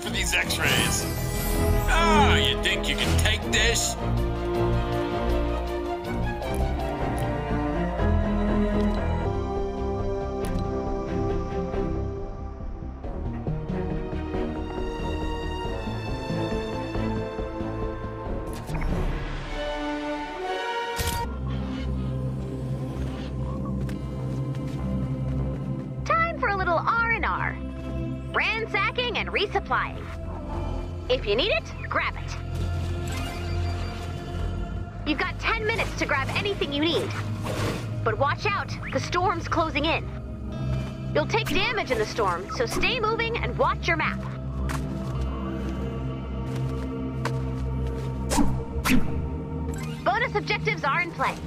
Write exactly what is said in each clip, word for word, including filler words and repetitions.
for these x-rays. Ah, you think you can take this? Time for a little R and R. Ransacking and resupplying. If you need it, grab it. You've got ten minutes to grab anything you need. But watch out, the storm's closing in. You'll take damage in the storm, so stay moving and watch your map. Bonus objectives are in play.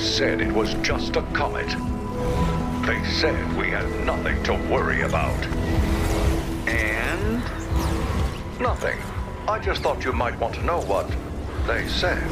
said it was just a comet. They said we had nothing to worry about. And? Nothing. I just thought you might want to know what they said.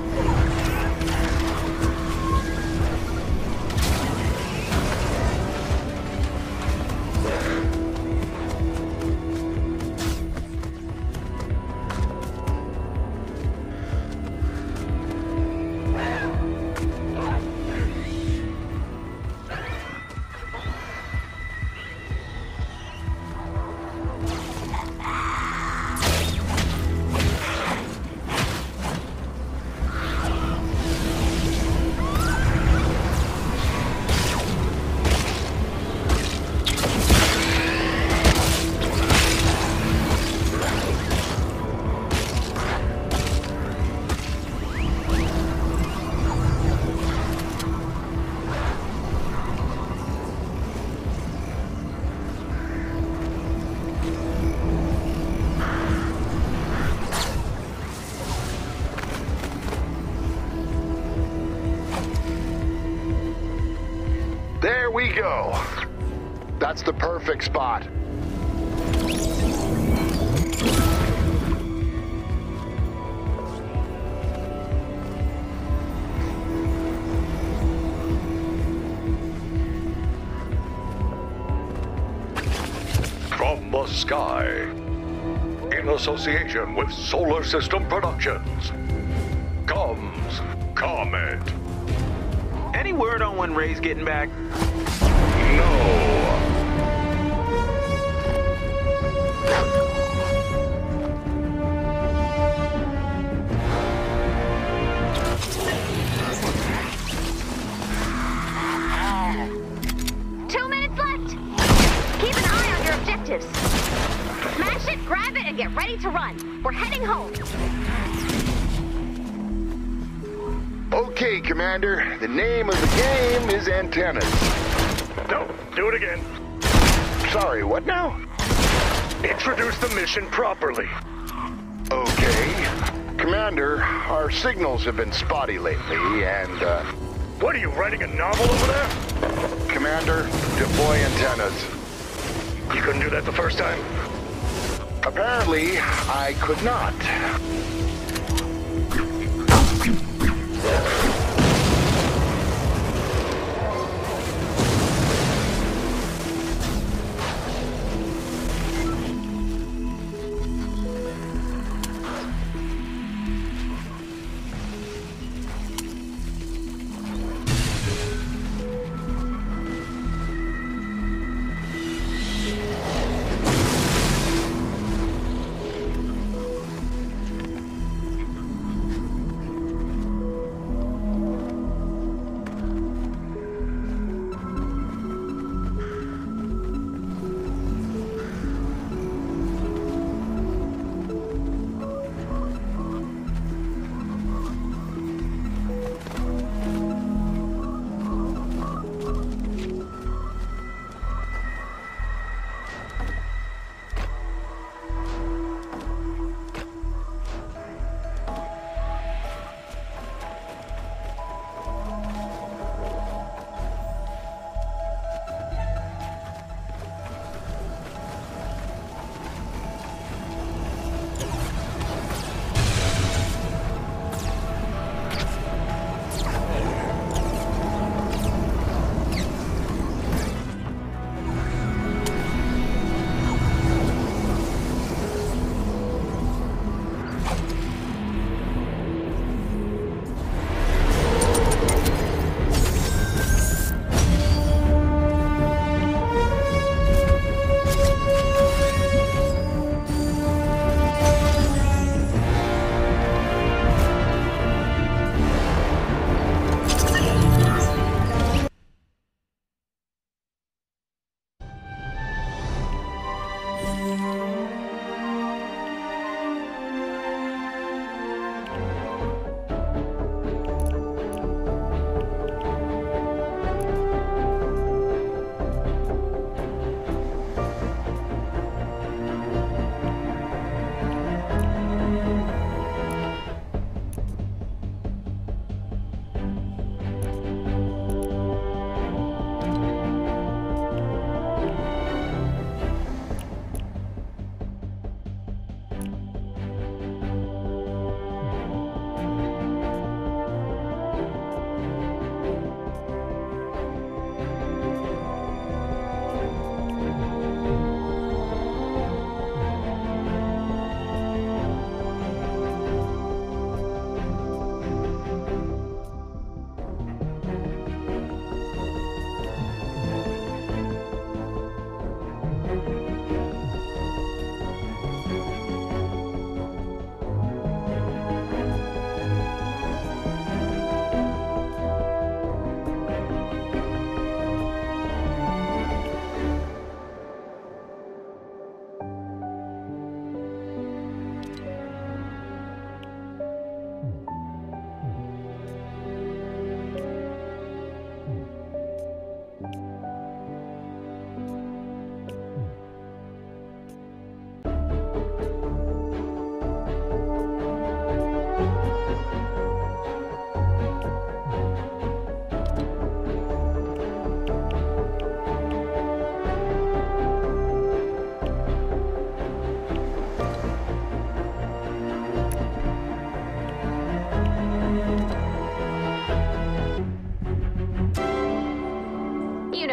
There we go. That's the perfect spot. From the sky, in association with Solar System Productions, comes Comet. Any word on when Ray's getting back? No. Two minutes left. Keep an eye on your objectives. Smash it, grab it, and get ready to run. We're heading home. Okay, Commander. The name of the game is Antennas. No, do it again. Sorry, what now? Introduce the mission properly. Okay. Commander, our signals have been spotty lately, and, uh... What are you, writing a novel over there? Commander, deploy antennas. You couldn't do that the first time? Apparently, I could not.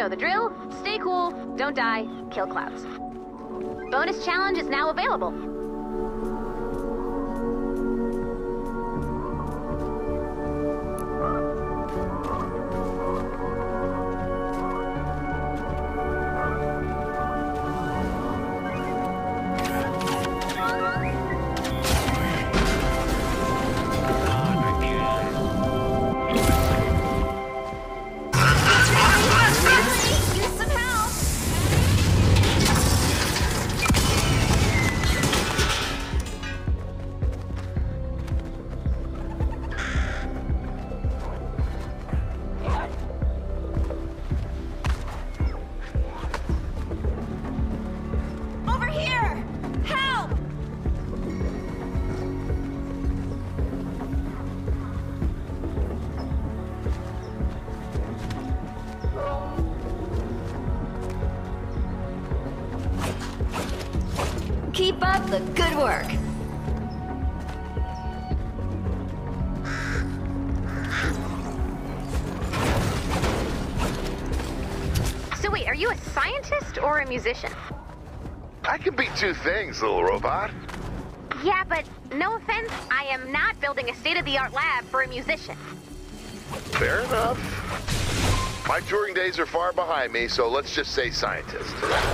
know the drill. Stay cool, don't die, kill clouds. Bonus challenge is now available. Keep up the good work. So wait, are you a scientist or a musician? I can be two things, little robot. Yeah, but no offense, I am not building a state-of-the-art lab for a musician. Fair enough. My touring days are far behind me, so let's just say scientist.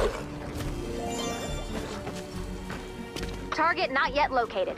Target not yet located.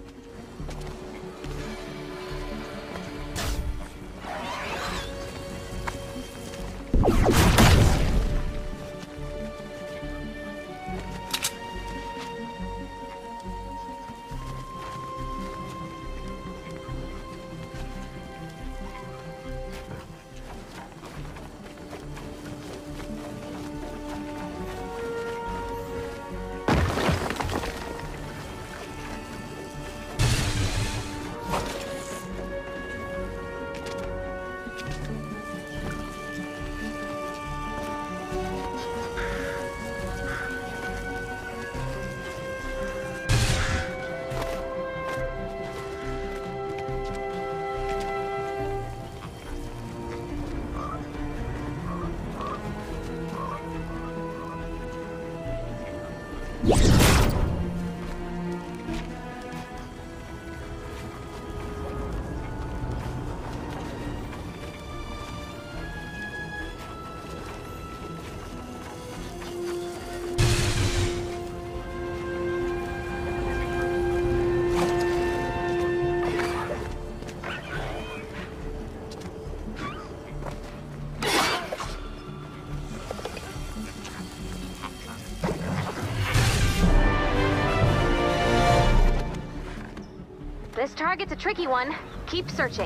This target's a tricky one. Keep searching.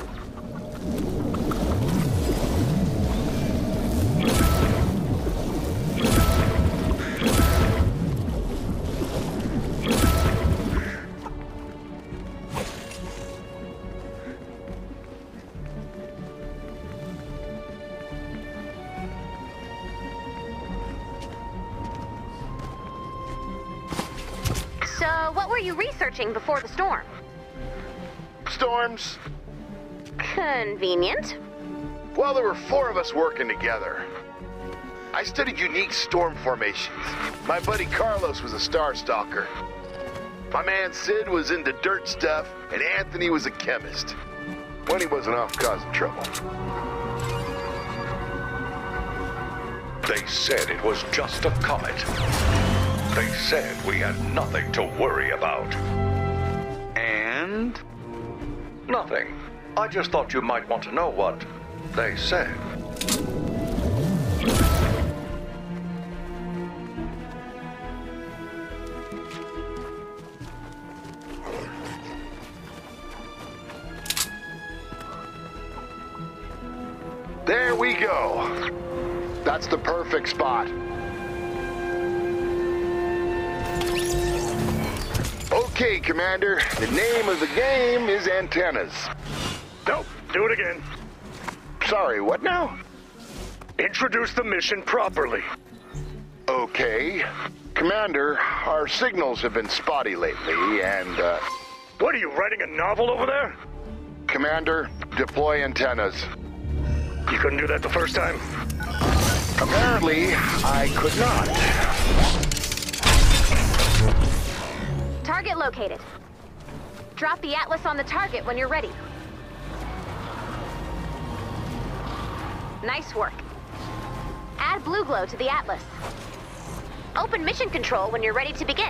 So, what were you researching before the storm? Storms? Convenient. Well, there were four of us working together. I studied unique storm formations. My buddy Carlos was a star stalker. My man Sid was into dirt stuff, and Anthony was a chemist. When he wasn't off causing trouble. They said it was just a comet. They said we had nothing to worry about. And? Nothing. I just thought you might want to know what they said. There we go. That's the perfect spot. Okay, Commander. The name of the game is antennas. No, do it again. Sorry, what now? Introduce the mission properly. Okay. Commander, our signals have been spotty lately, and, uh... What are you, writing a novel over there? Commander, deploy antennas. You couldn't do that the first time? Apparently, I could not. Target located. Drop the Atlas on the target when you're ready. Nice work. Add blue glow to the Atlas. Open mission control when you're ready to begin.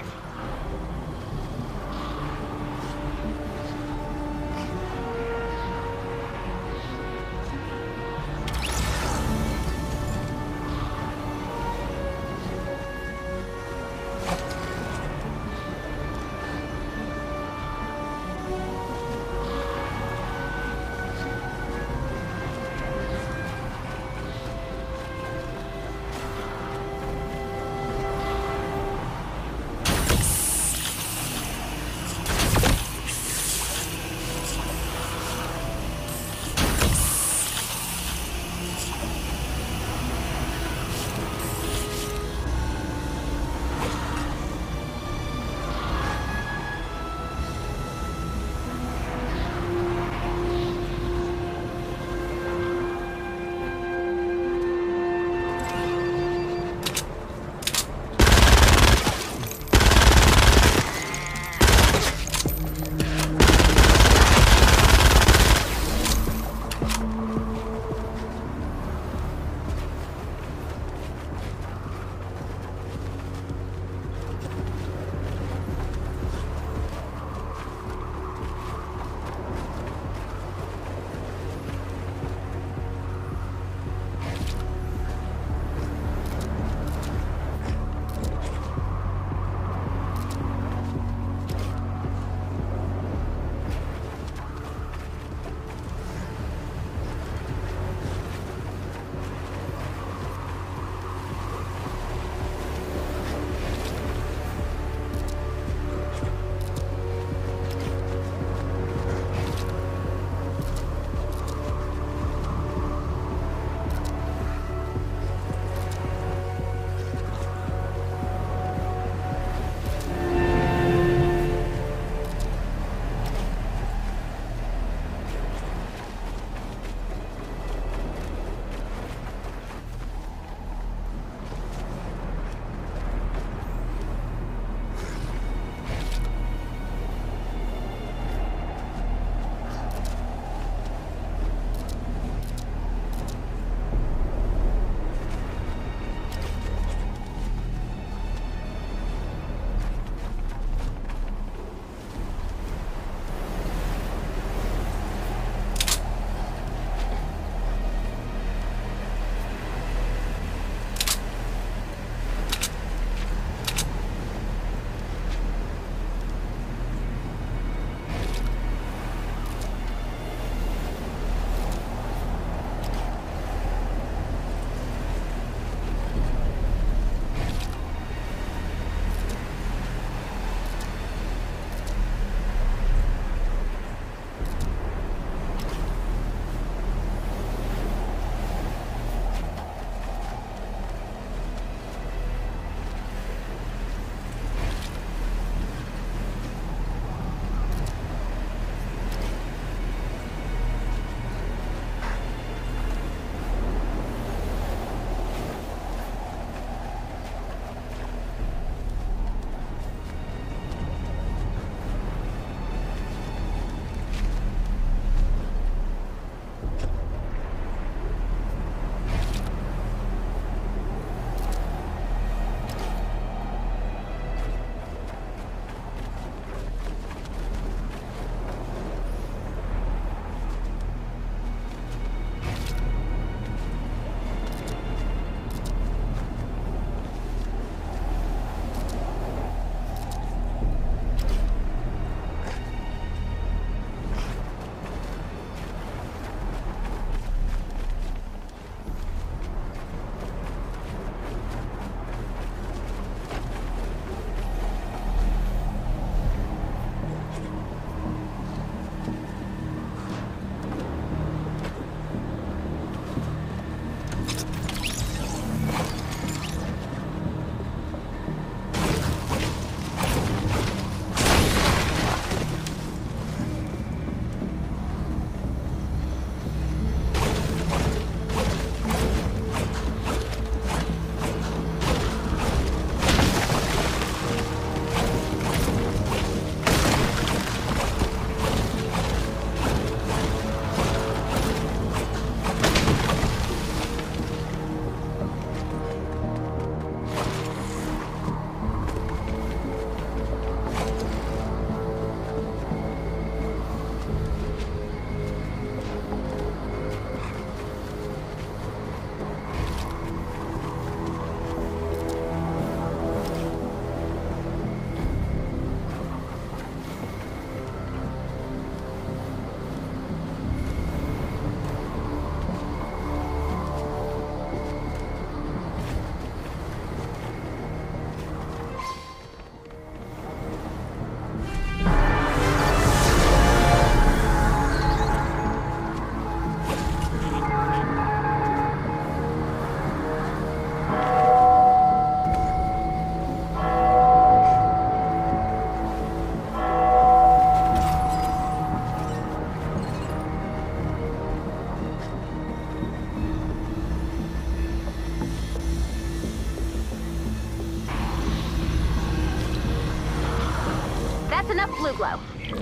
Blue Glow.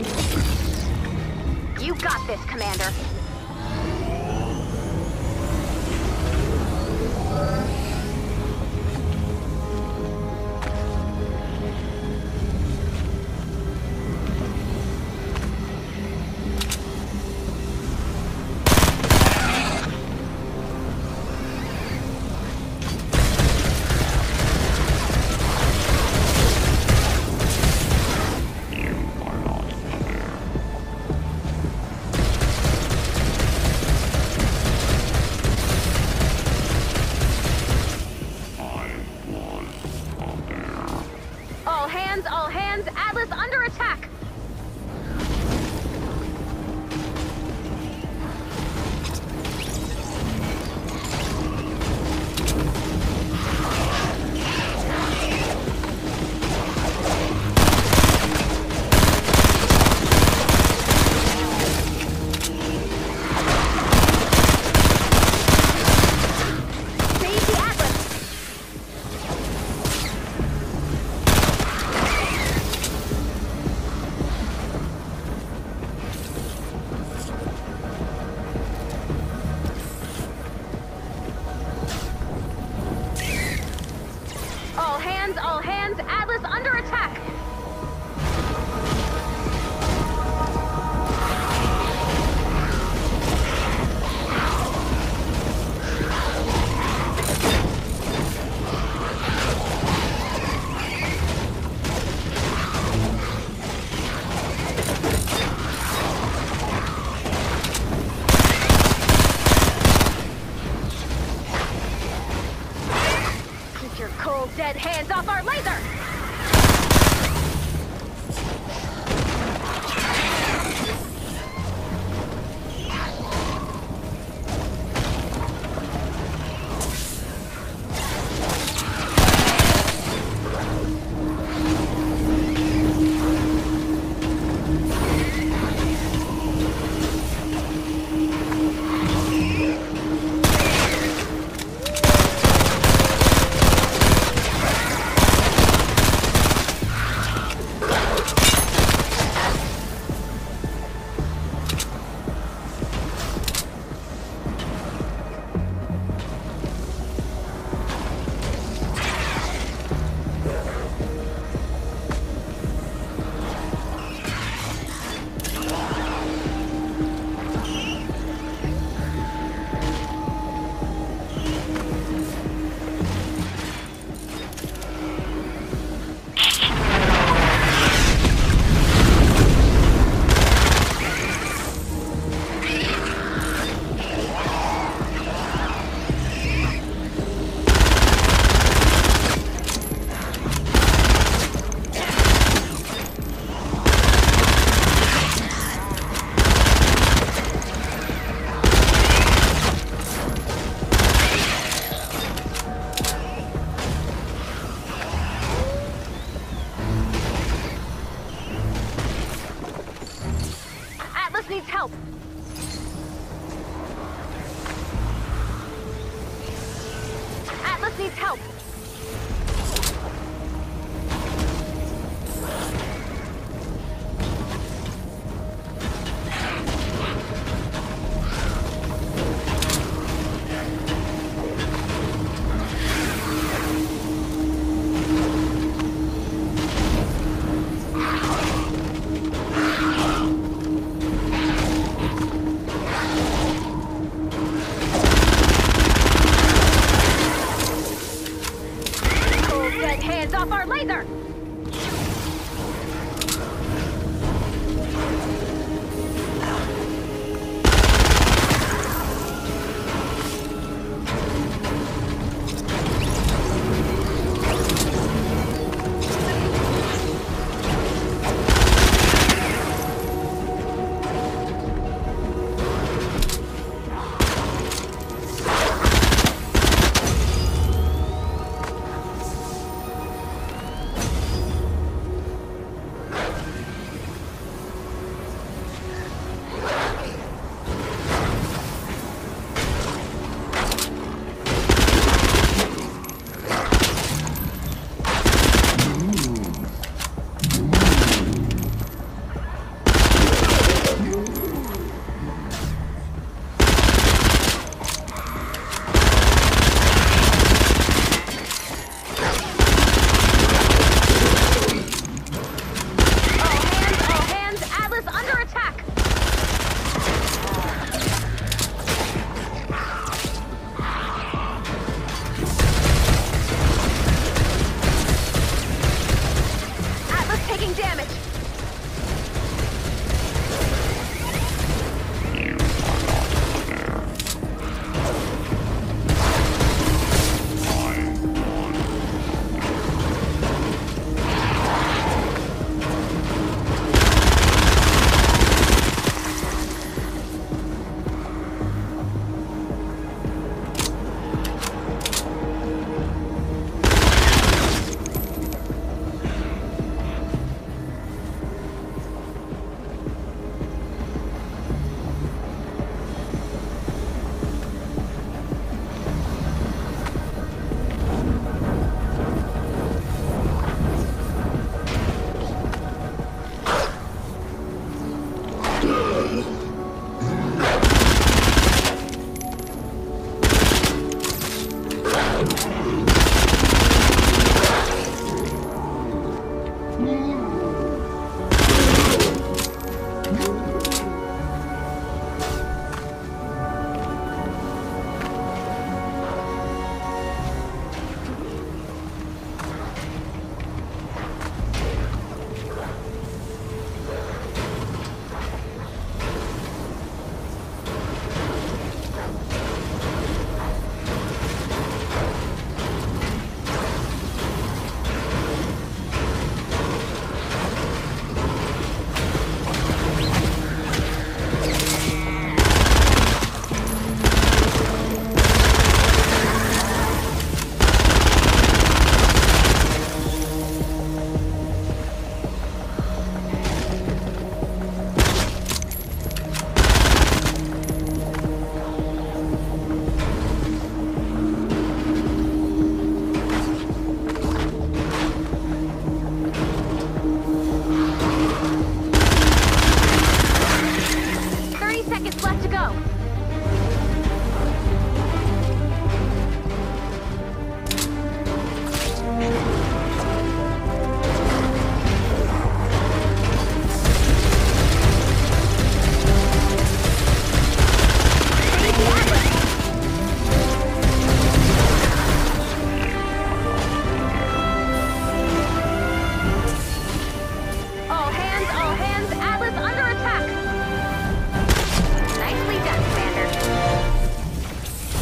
You got this, Commander. All hands, all hands, Atlas under attack! Save the Atlas! All hands, all hands, Atlas under attack! Keep your cold, dead hands off our laser! Atlas needs help! Atlas needs help! left to go. All hands, all hands, Atlas under attack! Nicely done, Commander.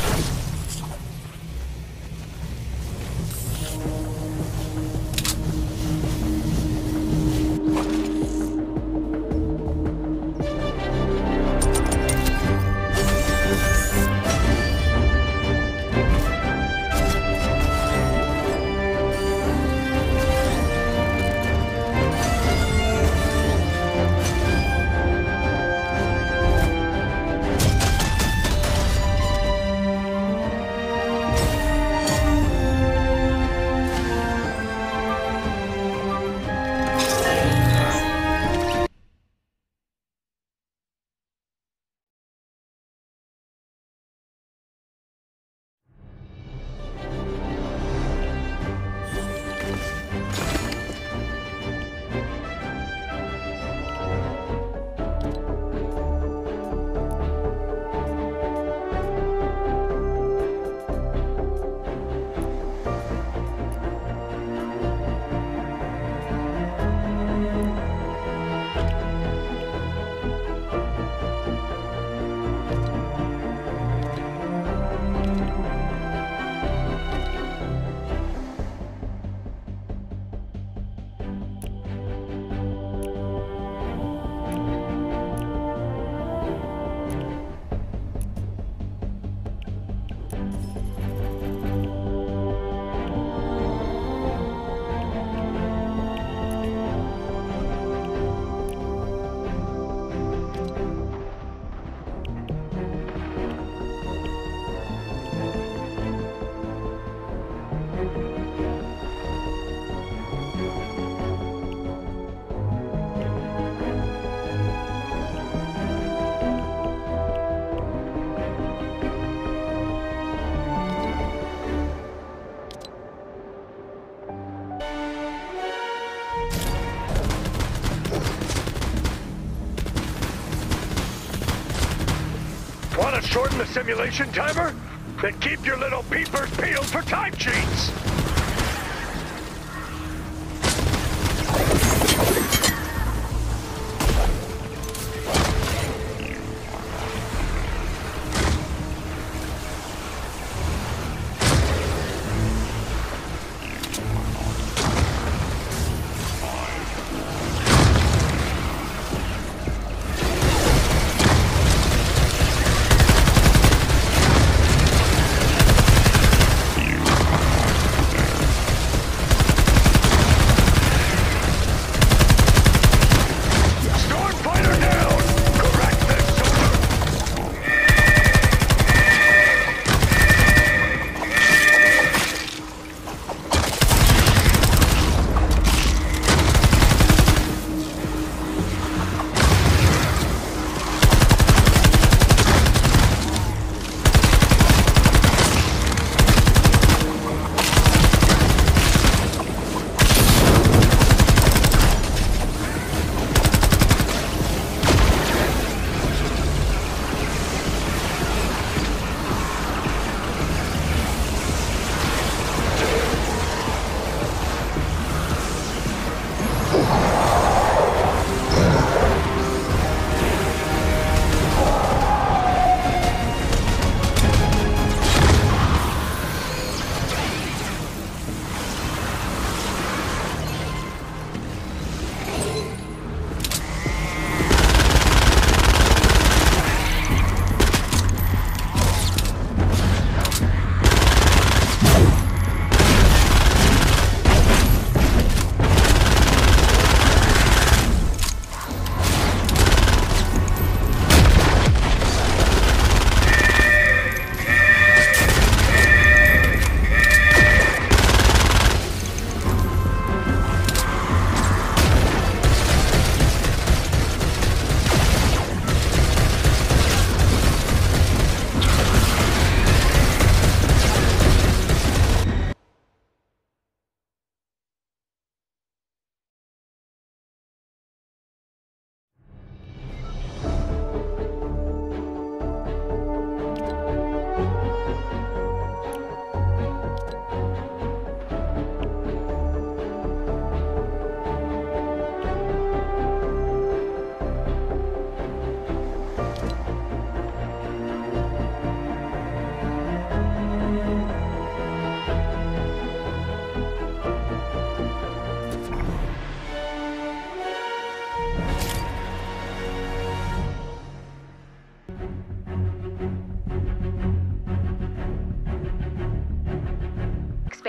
Want to shorten the simulation timer? Then keep your little peepers peeled for time cheats!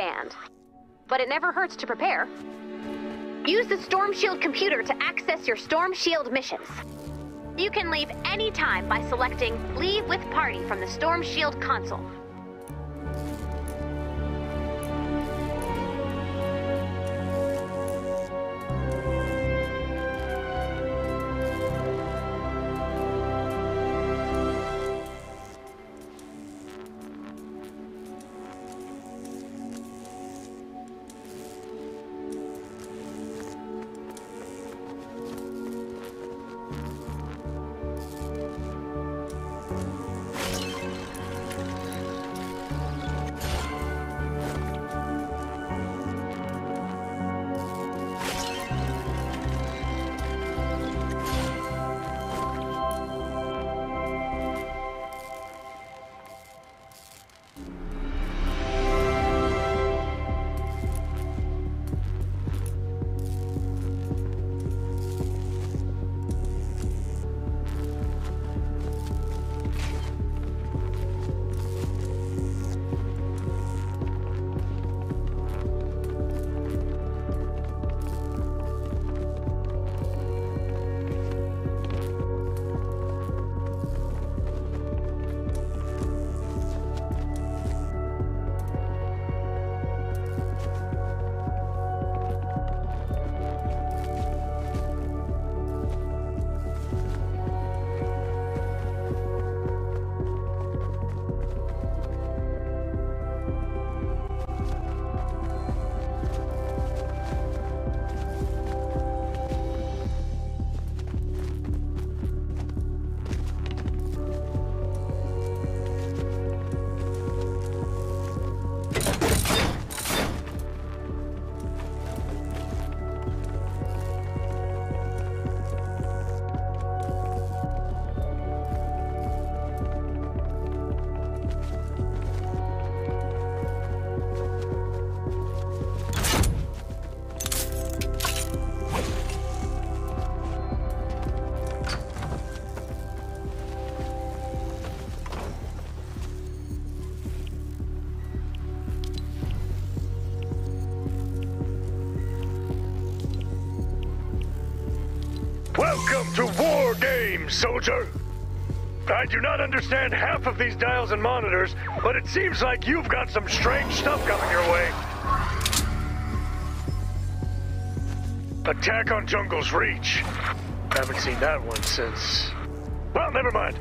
band. But it never hurts to prepare. Use the Storm Shield computer to access your Storm Shield missions. You can leave anytime by selecting Leave with Party from the Storm Shield console. Welcome to War Games, soldier! I do not understand half of these dials and monitors, but it seems like you've got some strange stuff coming your way. Attack on Jungle's Reach. Haven't seen that one since... Well, never mind.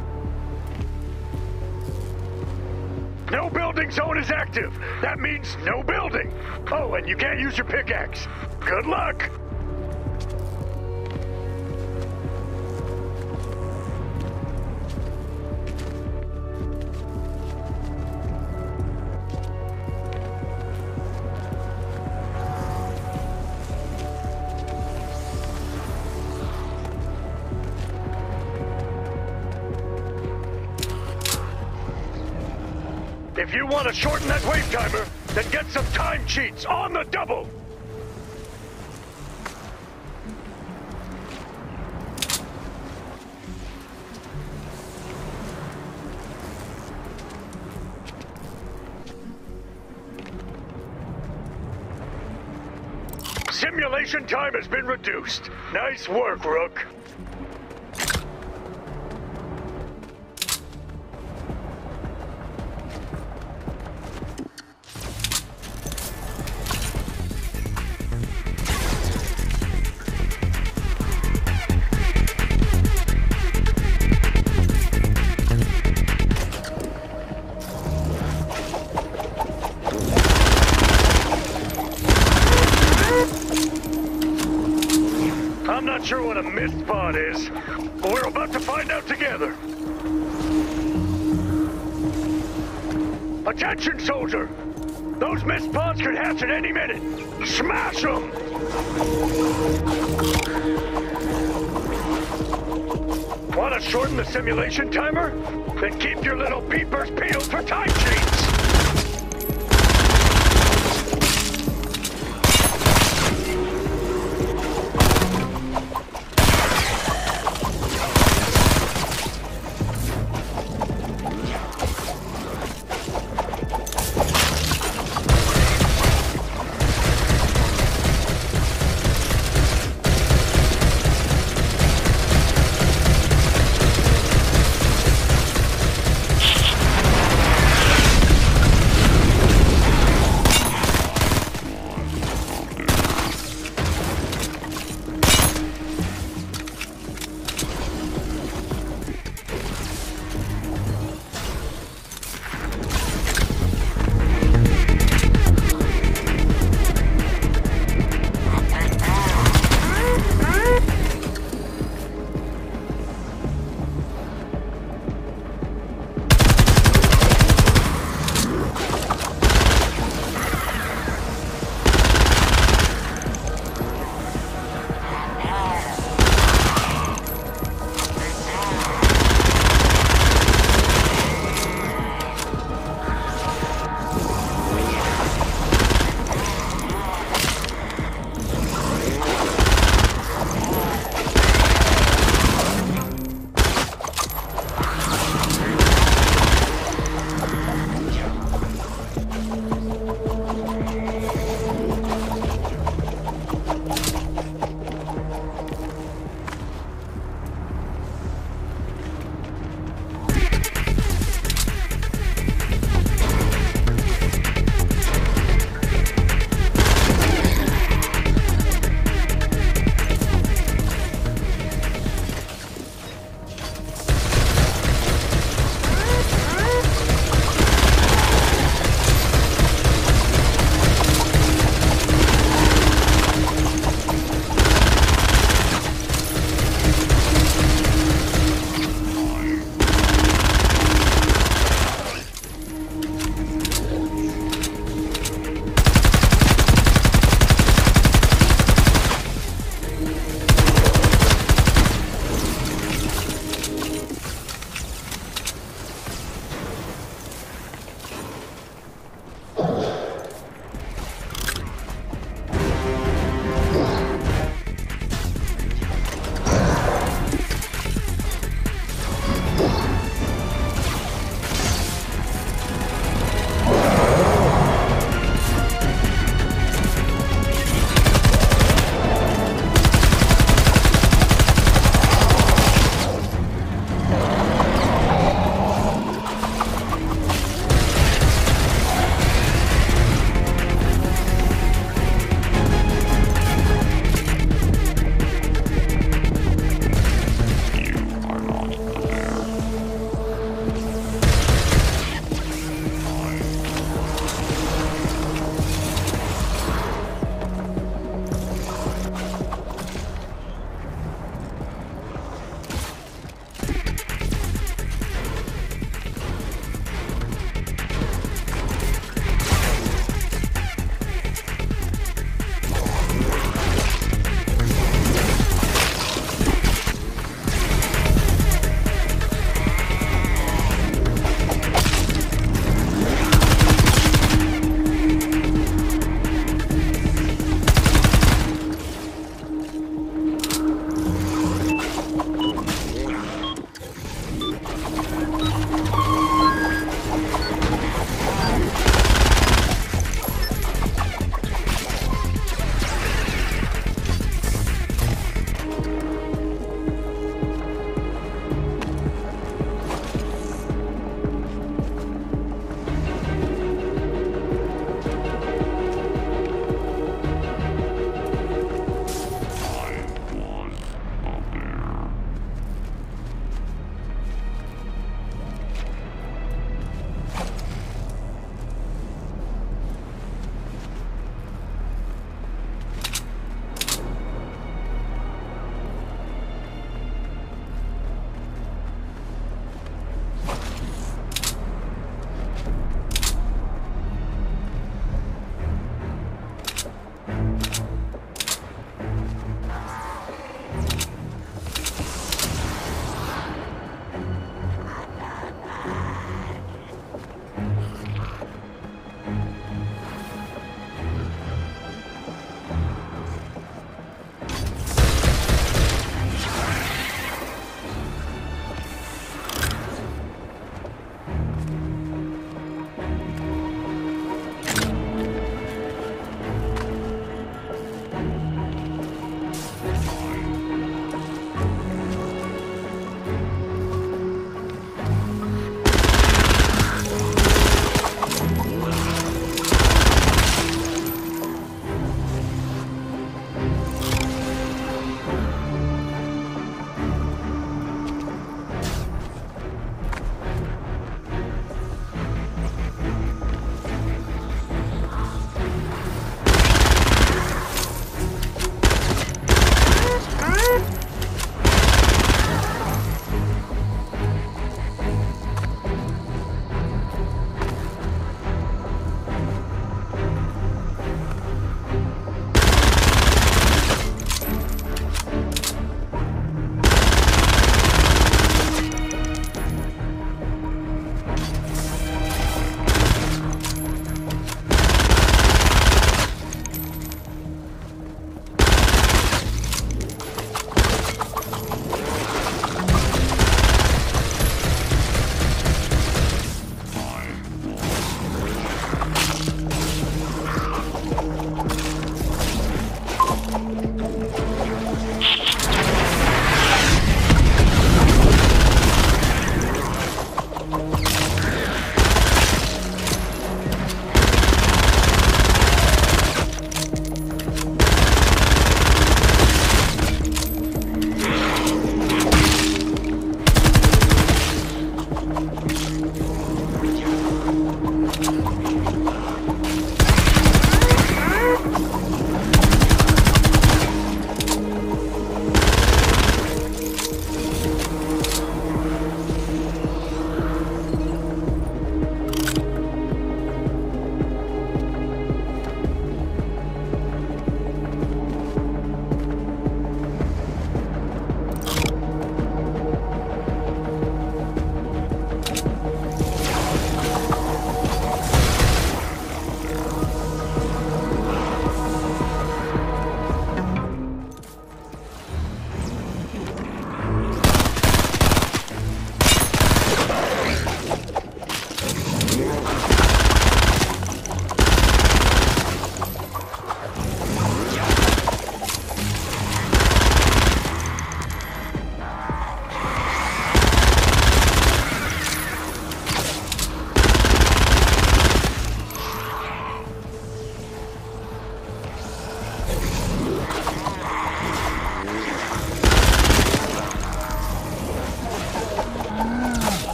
No building zone is active. That means no building. Oh, and you can't use your pickaxe. Good luck. If you want to shorten that wave timer, then get some time cheats on the double! Simulation time has been reduced. Nice work, Rook. I'm not sure what a mist pod is, but we're about to find out together. Attention, soldier! Those mist pods could hatch at any minute. Smash them! Want to shorten the simulation timer? Then keep your little peepers peeled for time cheats!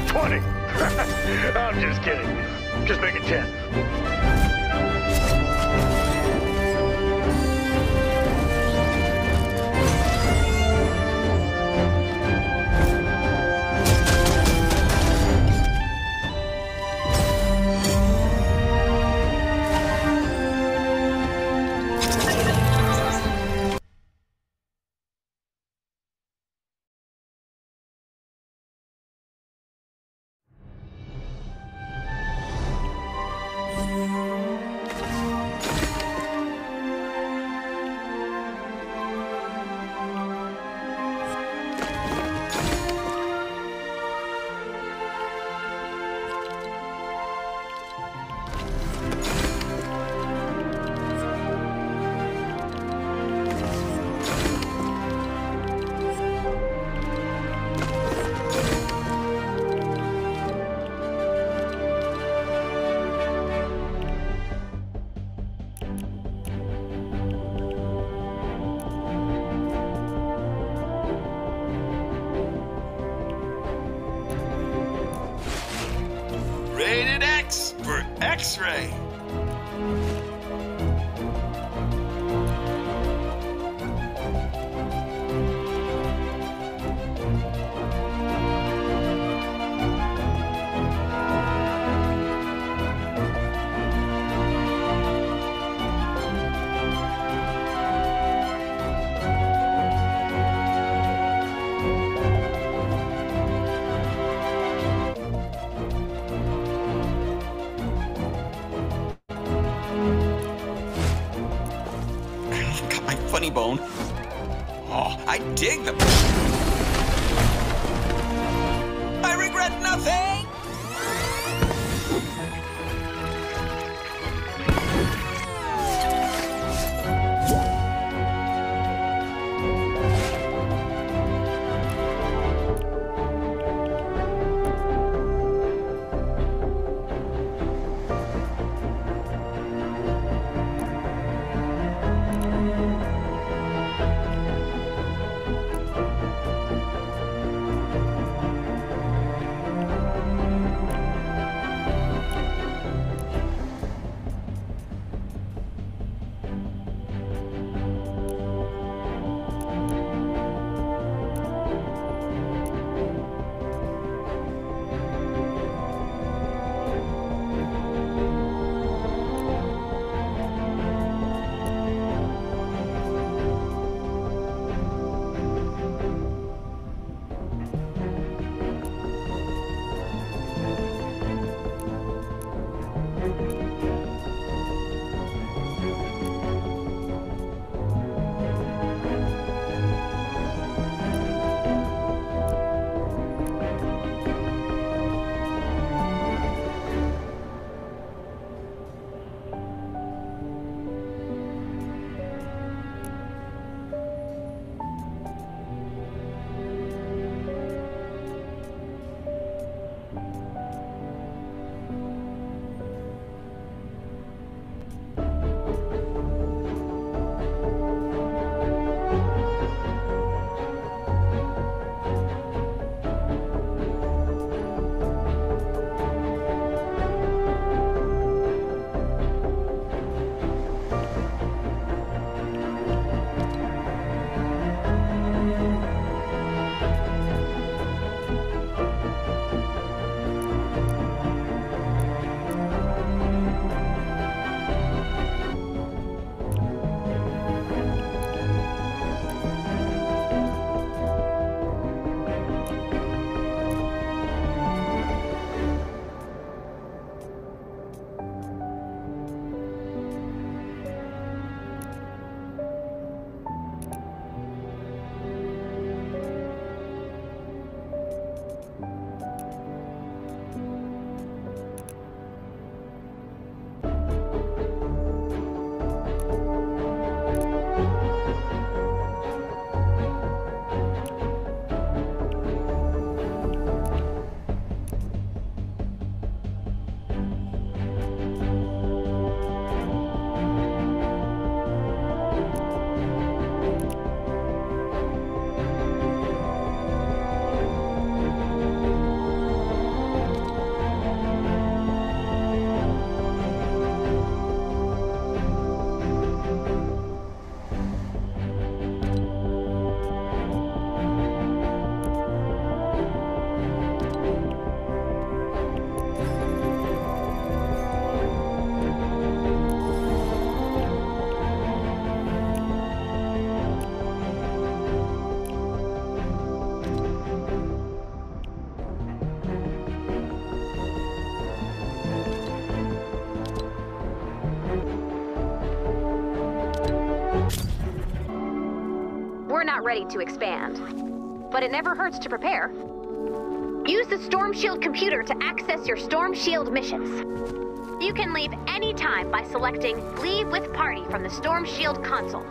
twenty. I'm just kidding. Just make it ten. Rated X for X-Ray. Got my funny bone. Oh, I dig them. I regret nothing. not ready to expand. But it never hurts to prepare. Use the Storm Shield computer to access your Storm Shield missions. You can leave anytime by selecting Leave with Party from the Storm Shield console.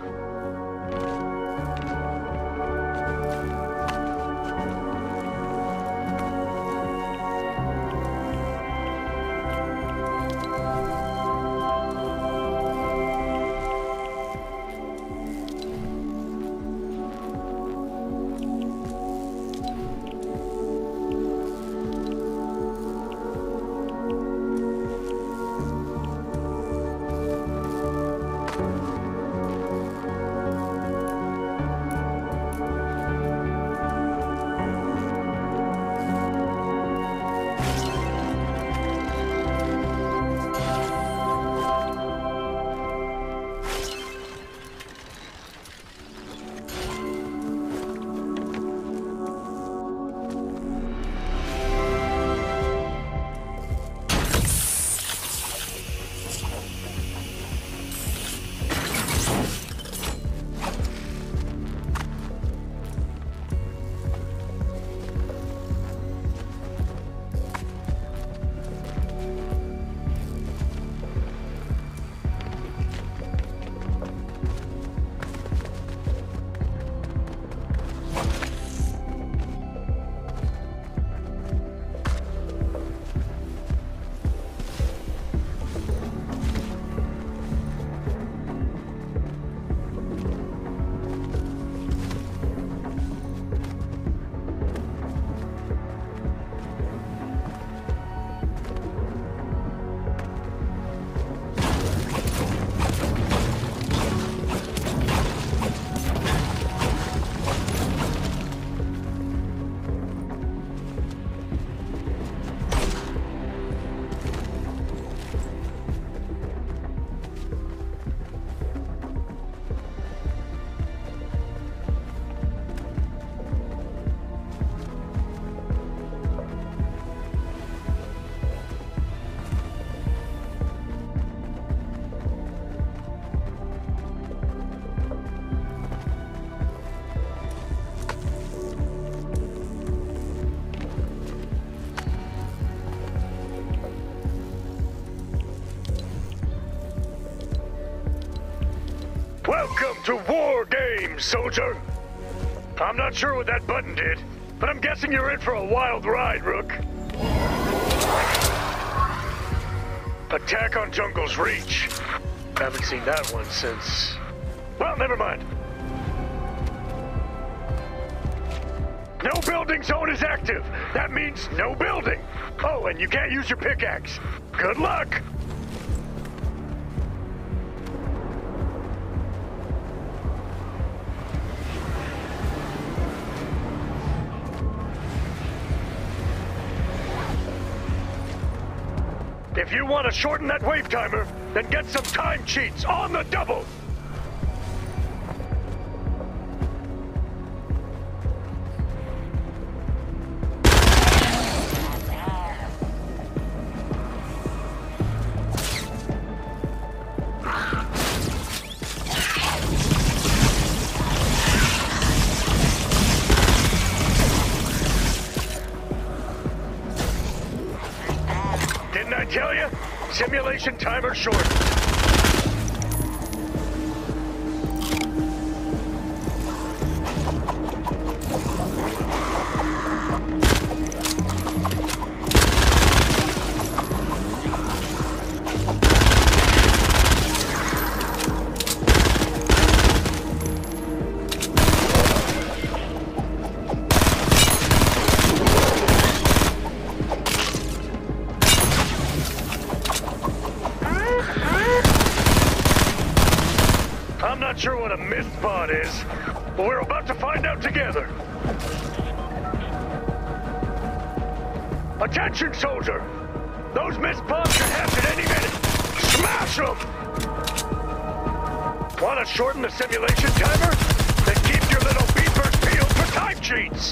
Welcome to War Games, soldier! I'm not sure what that button did, but I'm guessing you're in for a wild ride, Rook. Attack on Jungle's Reach. Haven't seen that one since... Well, never mind. No building zone is active. That means no building. Oh, and you can't use your pickaxe. Good luck! If you want to shorten that wave timer, then get some time cheats on the double! Didn't I tell you? Simulation timer short. I'm not sure what a mist pod is, but we're about to find out together. Attention, soldier! Those mist pods can happen any minute! Smash them! Want to shorten the simulation timer? Then keep your little beepers peeled for time cheats!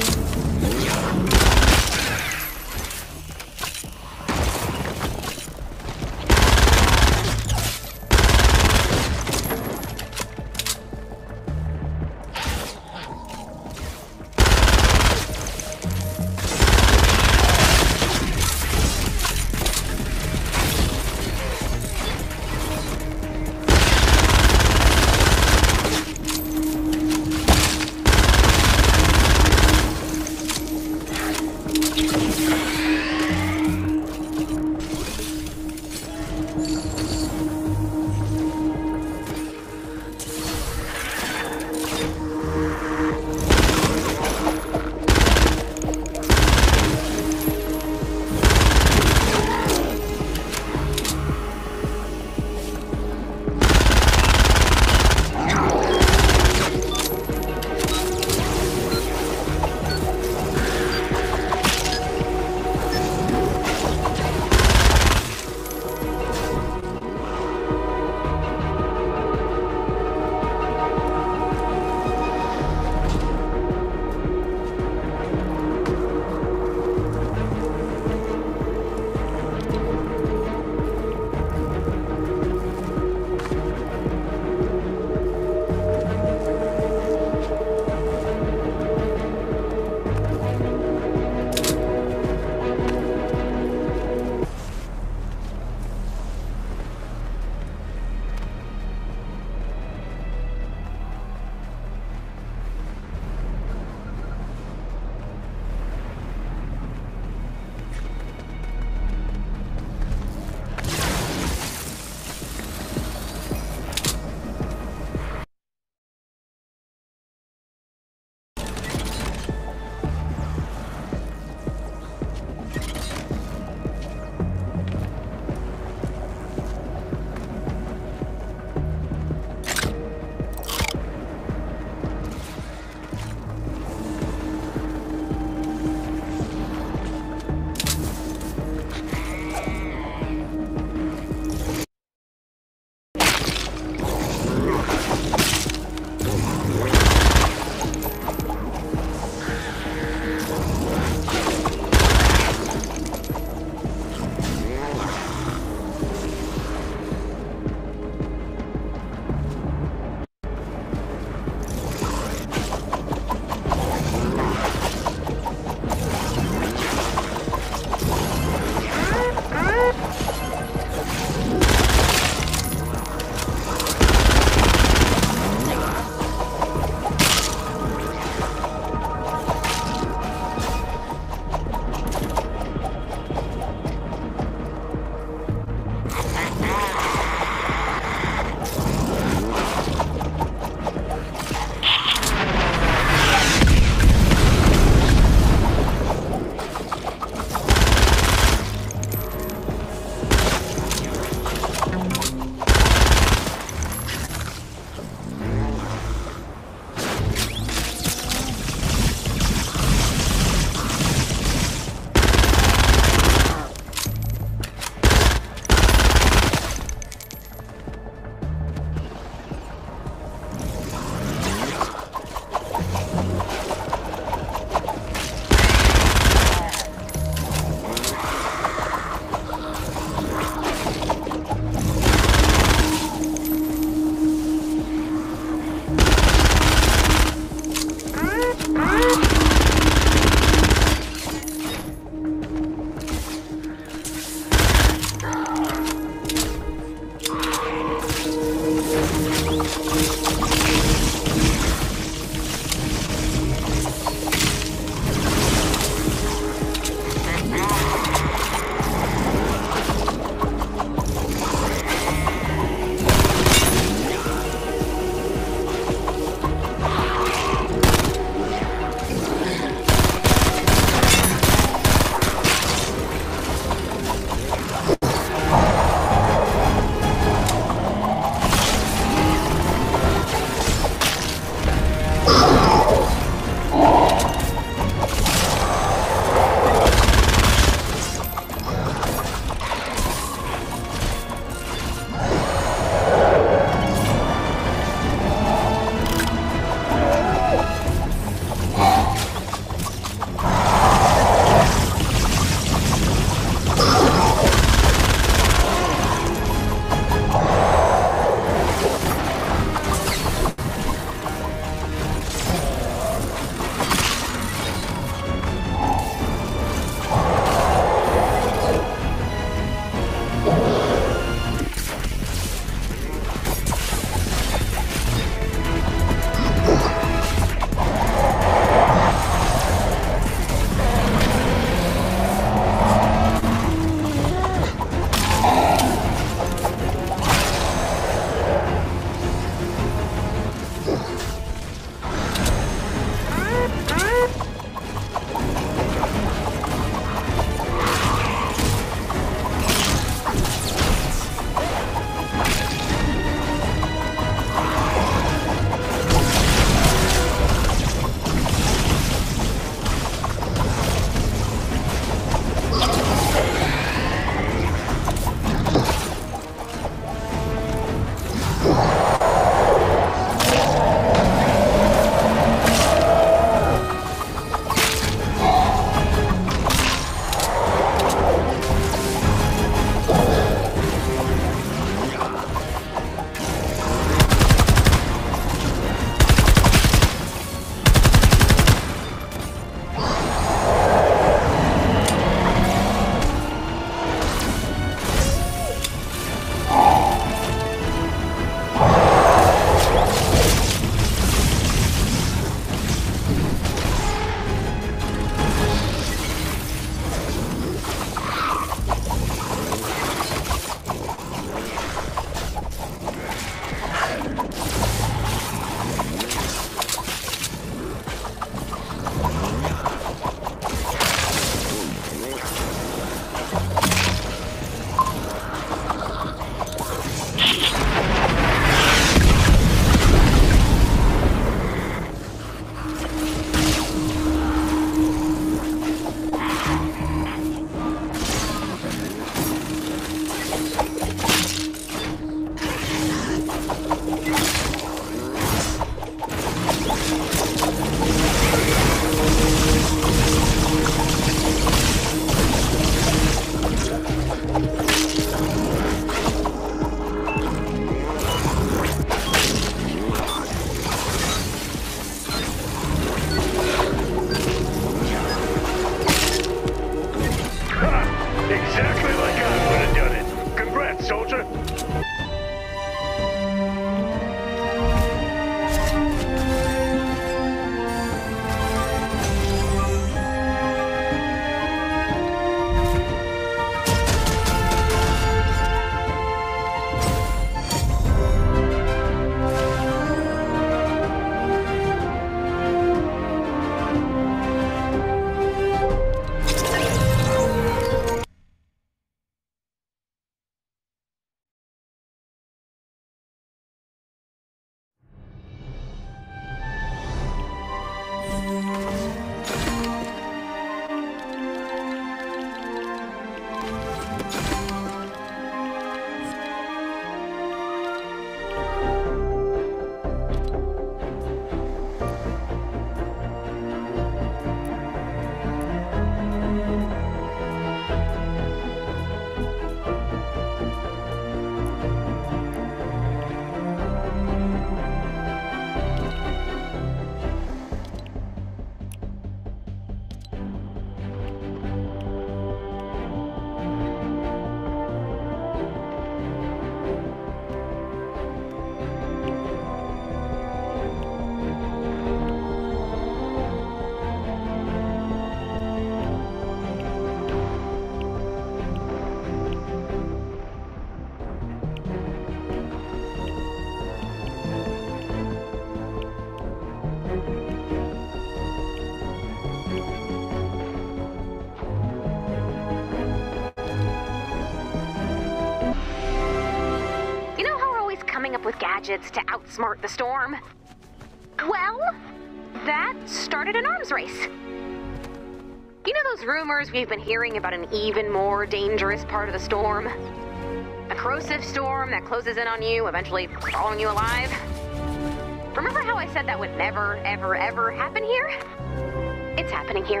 with gadgets to outsmart the storm. Well, that started an arms race. You know those rumors we've been hearing about an even more dangerous part of the storm? A corrosive storm that closes in on you, eventually swallowing you alive? Remember how I said that would never, ever, ever happen here? It's happening here.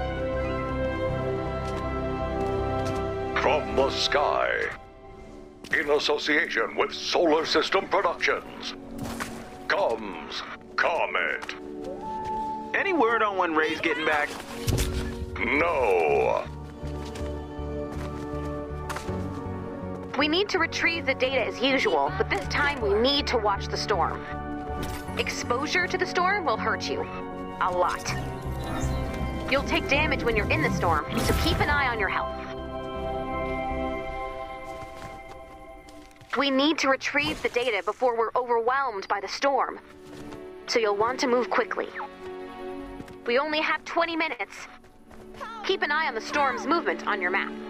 From the sky, in association with Solar System Productions, comes Comet. Any word on when Ray's getting back? No. We need to retrieve the data as usual, but this time we need to watch the storm. Exposure to the storm will hurt you. A lot. You'll take damage when you're in the storm, so keep an eye on your health. We need to retrieve the data before we're overwhelmed by the storm, so you'll want to move quickly. We only have twenty minutes. Keep an eye on the storm's movement on your map.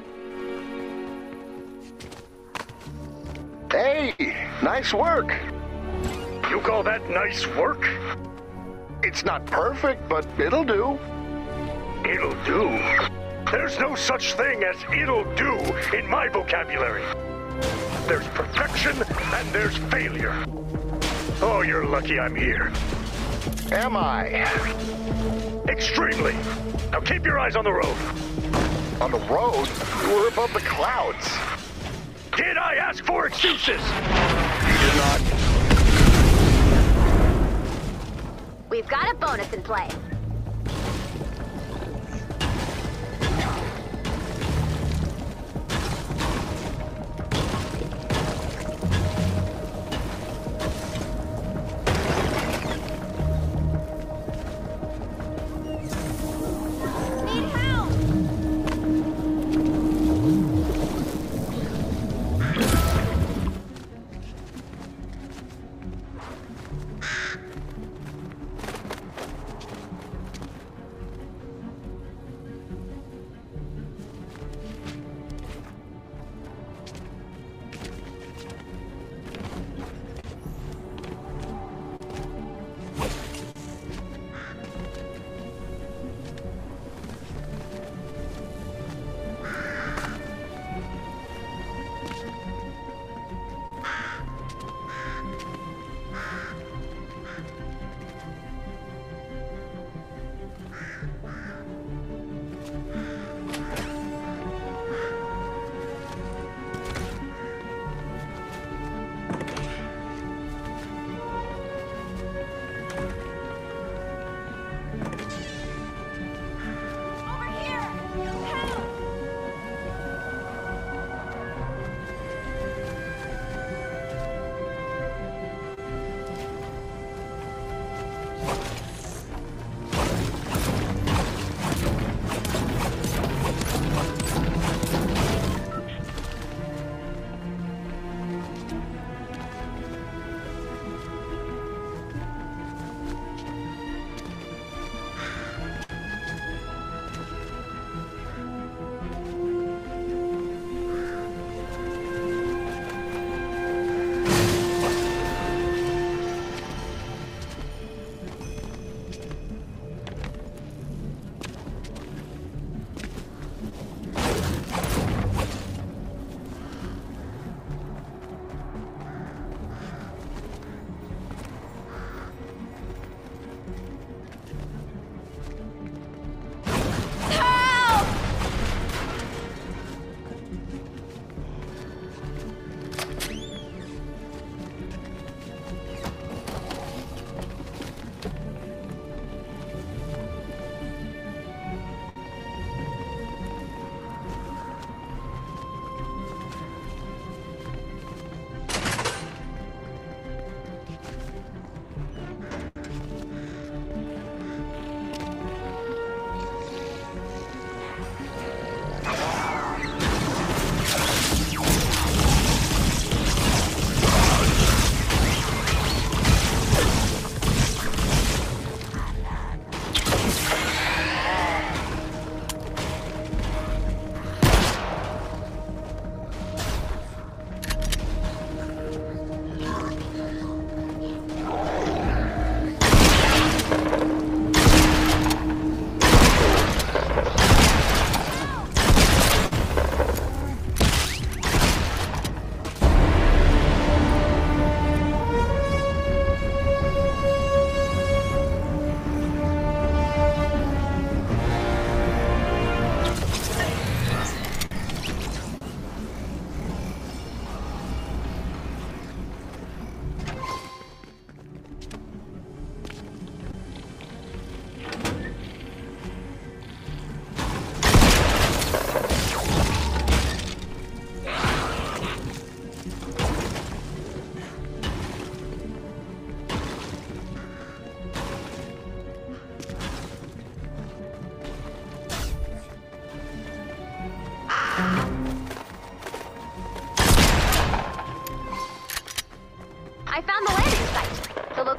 Hey, nice work. You call that nice work? It's not perfect, but it'll do. It'll do? There's no such thing as it'll do in my vocabulary. There's perfection and there's failure. Oh, you're lucky I'm here. Am I? Extremely. Now keep your eyes on the road. On the road? We're above the clouds. Did I ask for excuses? You did not. We've got a bonus in play.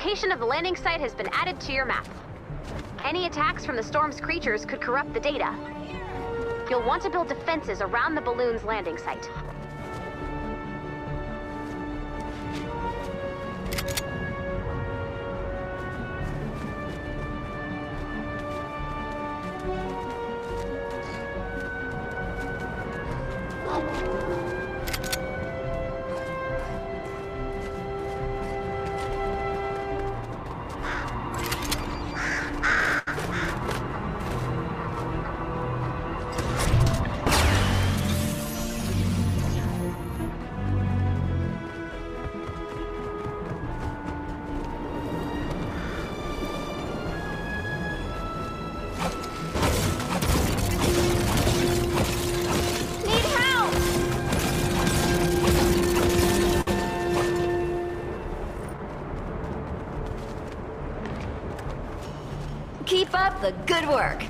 location of the landing site has been added to your map. Any attacks from the storm's creatures could corrupt the data. You'll want to build defenses around the balloon's landing site. Keep up the good work.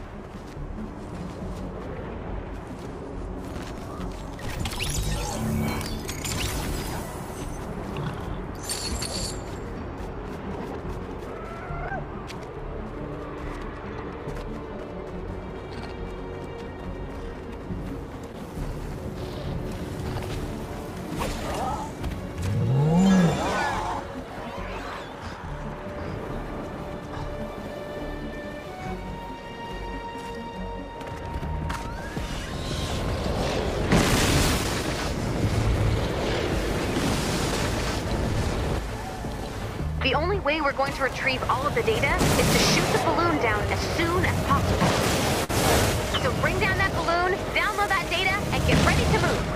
The only way we're going to retrieve all of the data is to shoot the balloon down as soon as possible. So bring down that balloon, download that data, and get ready to move.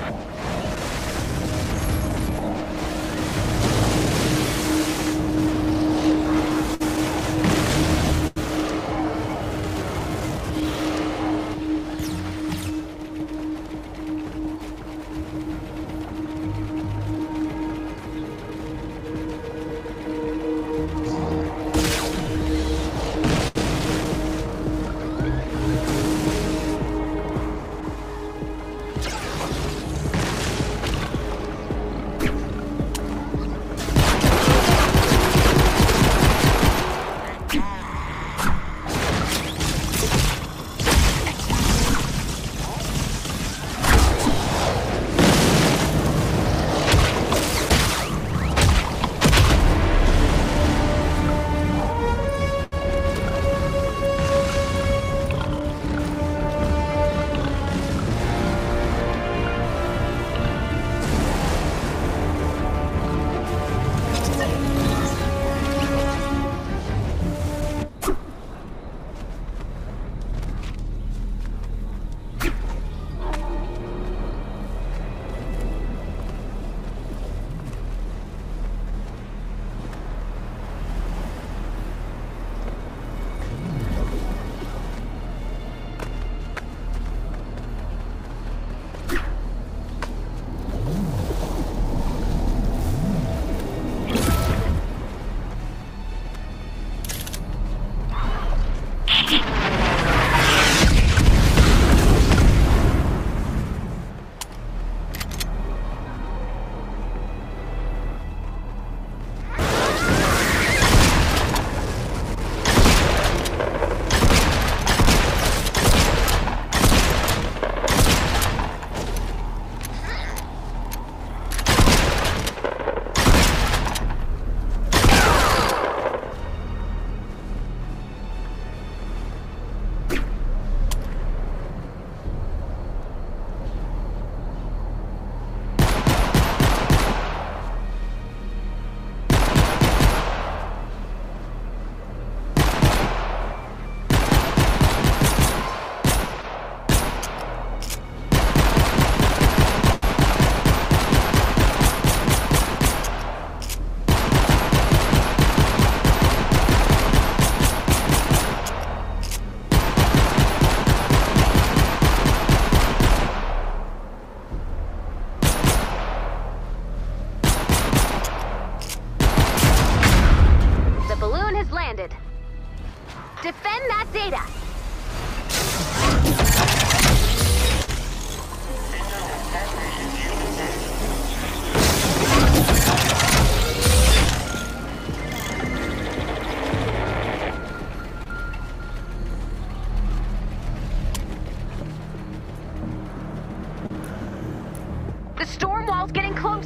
The storm wall's getting close.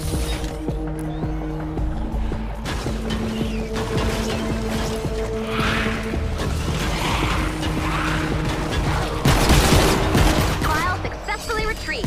File successfully retrieved.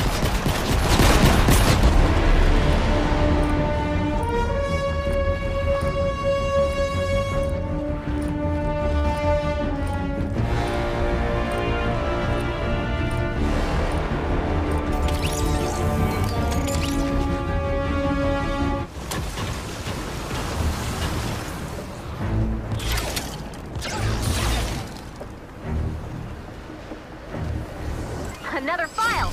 Another file!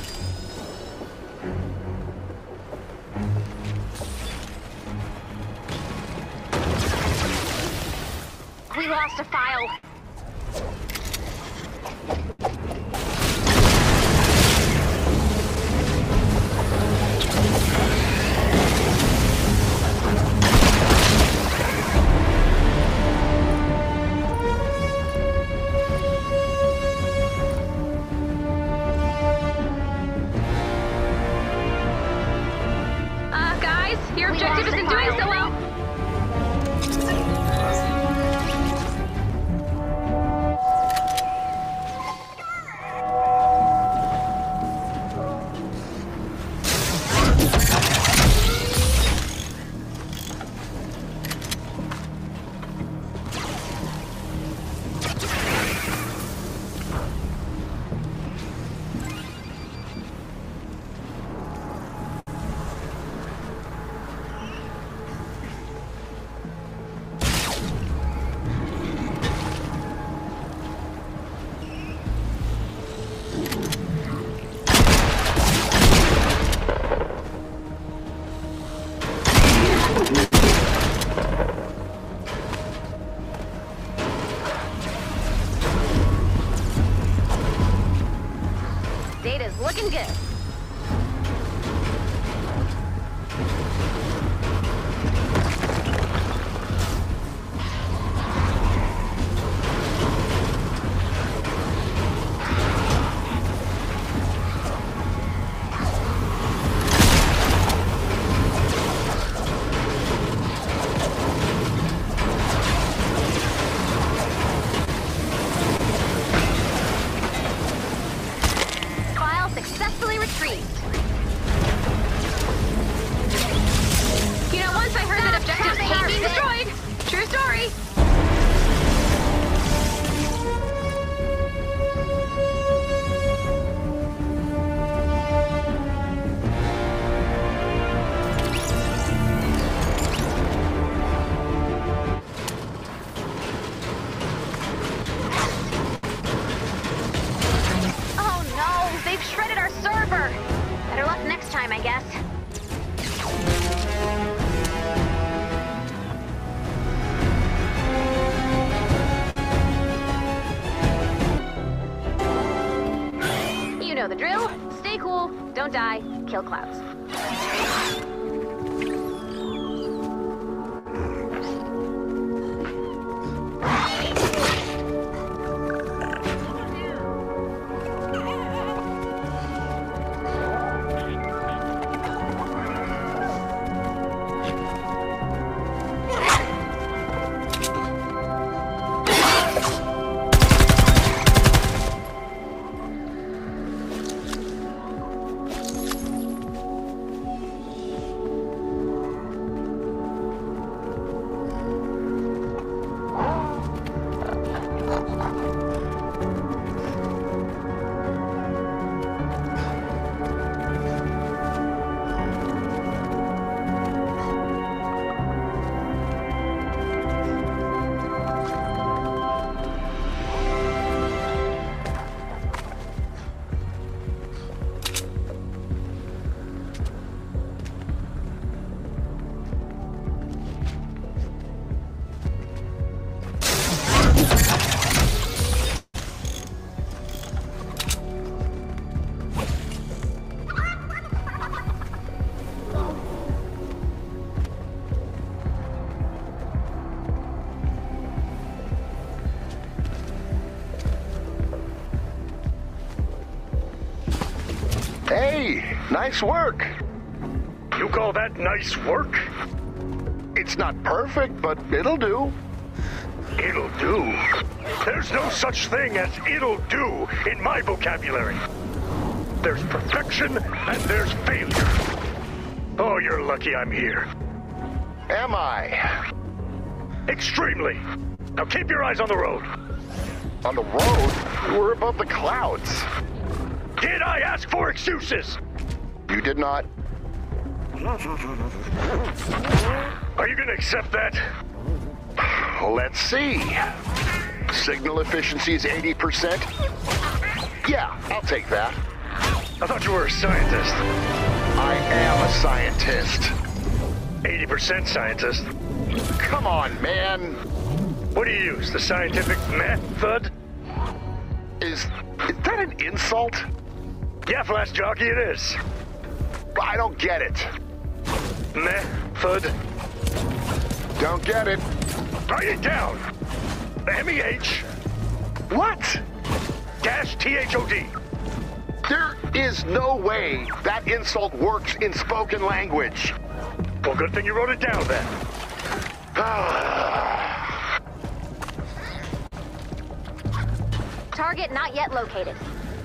We lost a file. Your objective isn't doing so well. Data's looking good. Successfully retrieved. You know, once I heard that objectives hate being destroyed. True story. They've shredded our server! Better luck next time, I guess. You know the drill. Stay cool, don't die, kill clouds. Hey, nice work. You call that nice work? It's not perfect, but it'll do. It'll do? There's no such thing as it'll do in my vocabulary. There's perfection and there's failure. Oh, you're lucky I'm here. Am I? Extremely. Now keep your eyes on the road. On the road? We're above the clouds. Did I ask for excuses? You did not. Are you gonna accept that? Let's see. Signal efficiency is eighty percent. Yeah, I'll take that. I thought you were a scientist. I am a scientist. eighty percent scientist? Come on, man. What do you use? The scientific method? Is, is that an insult? Yeah, Flash Jockey, it is. I don't get it. Method. Don't get it. Write it down. M E H. What? Dash T H O D. There is no way that insult works in spoken language. Well, good thing you wrote it down then. Target not yet located.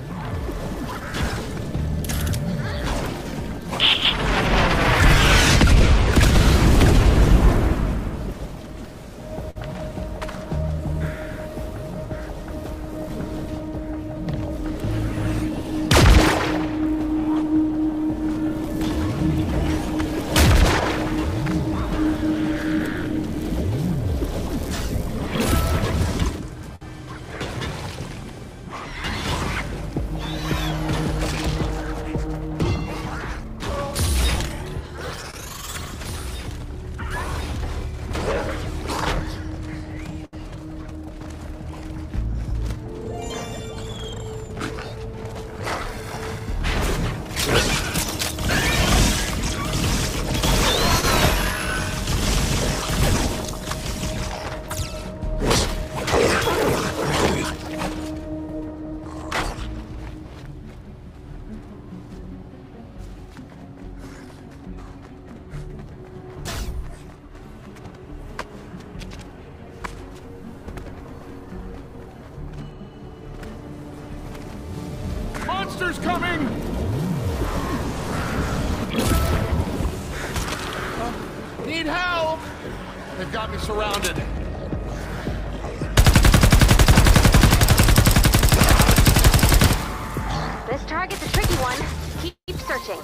Monsters coming! Uh, need help! They've got me surrounded. This target's a tricky one. Keep searching.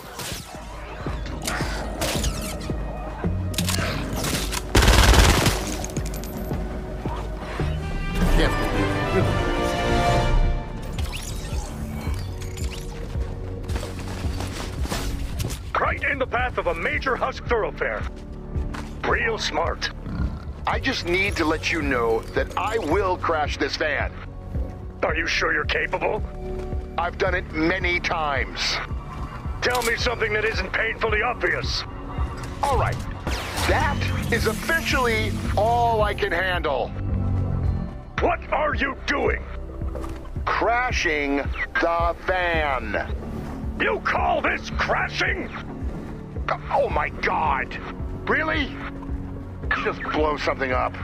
Right in the path of a major husk thoroughfare. Real smart. I just need to let you know that I will crash this van. Are you sure you're capable? I've done it many times. Tell me something that isn't painfully obvious. All right. That is officially all I can handle. What are you doing? Crashing the van. You call this crashing? Oh my God. Really? Just blow something up.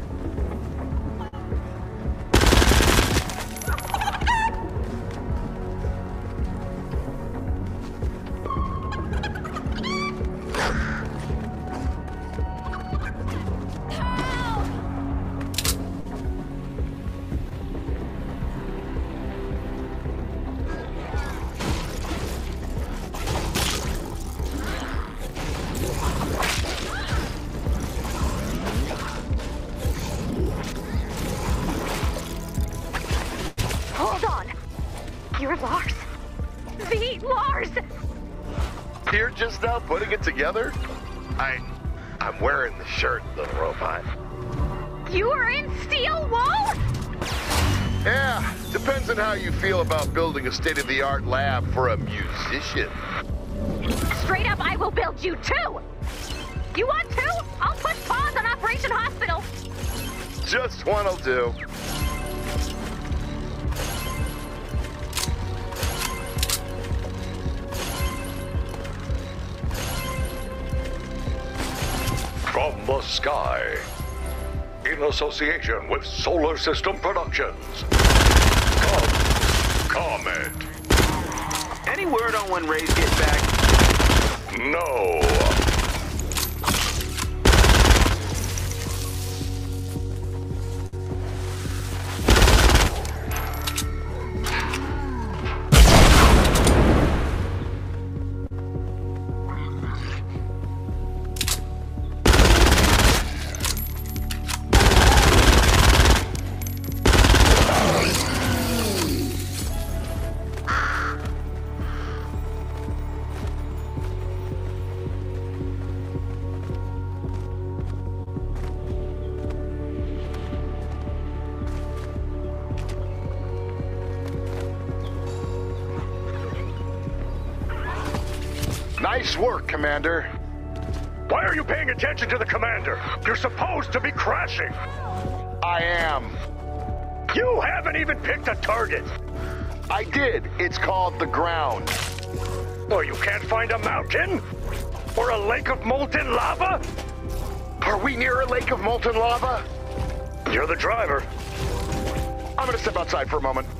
Hold on. You're Lars. The Lars! You're just now putting it together? I... I'm wearing the shirt, little robot. You are in Steel Wall? Yeah, depends on how you feel about building a state-of-the-art lab for a musician. Straight up, I will build you too! You want to? I'll push pause on Operation Hospital. Just one'll do. from the sky. In association with Solar System Productions. Come, Comet. Any word on when Ray's getting back? No. Nice work, Commander. Why are you paying attention to the commander? You're supposed to be crashing. I am. You haven't even picked a target. I did. It's called the ground. Or you can't find a mountain? Or a lake of molten lava? Are we near a lake of molten lava? You're the driver. I'm gonna step outside for a moment.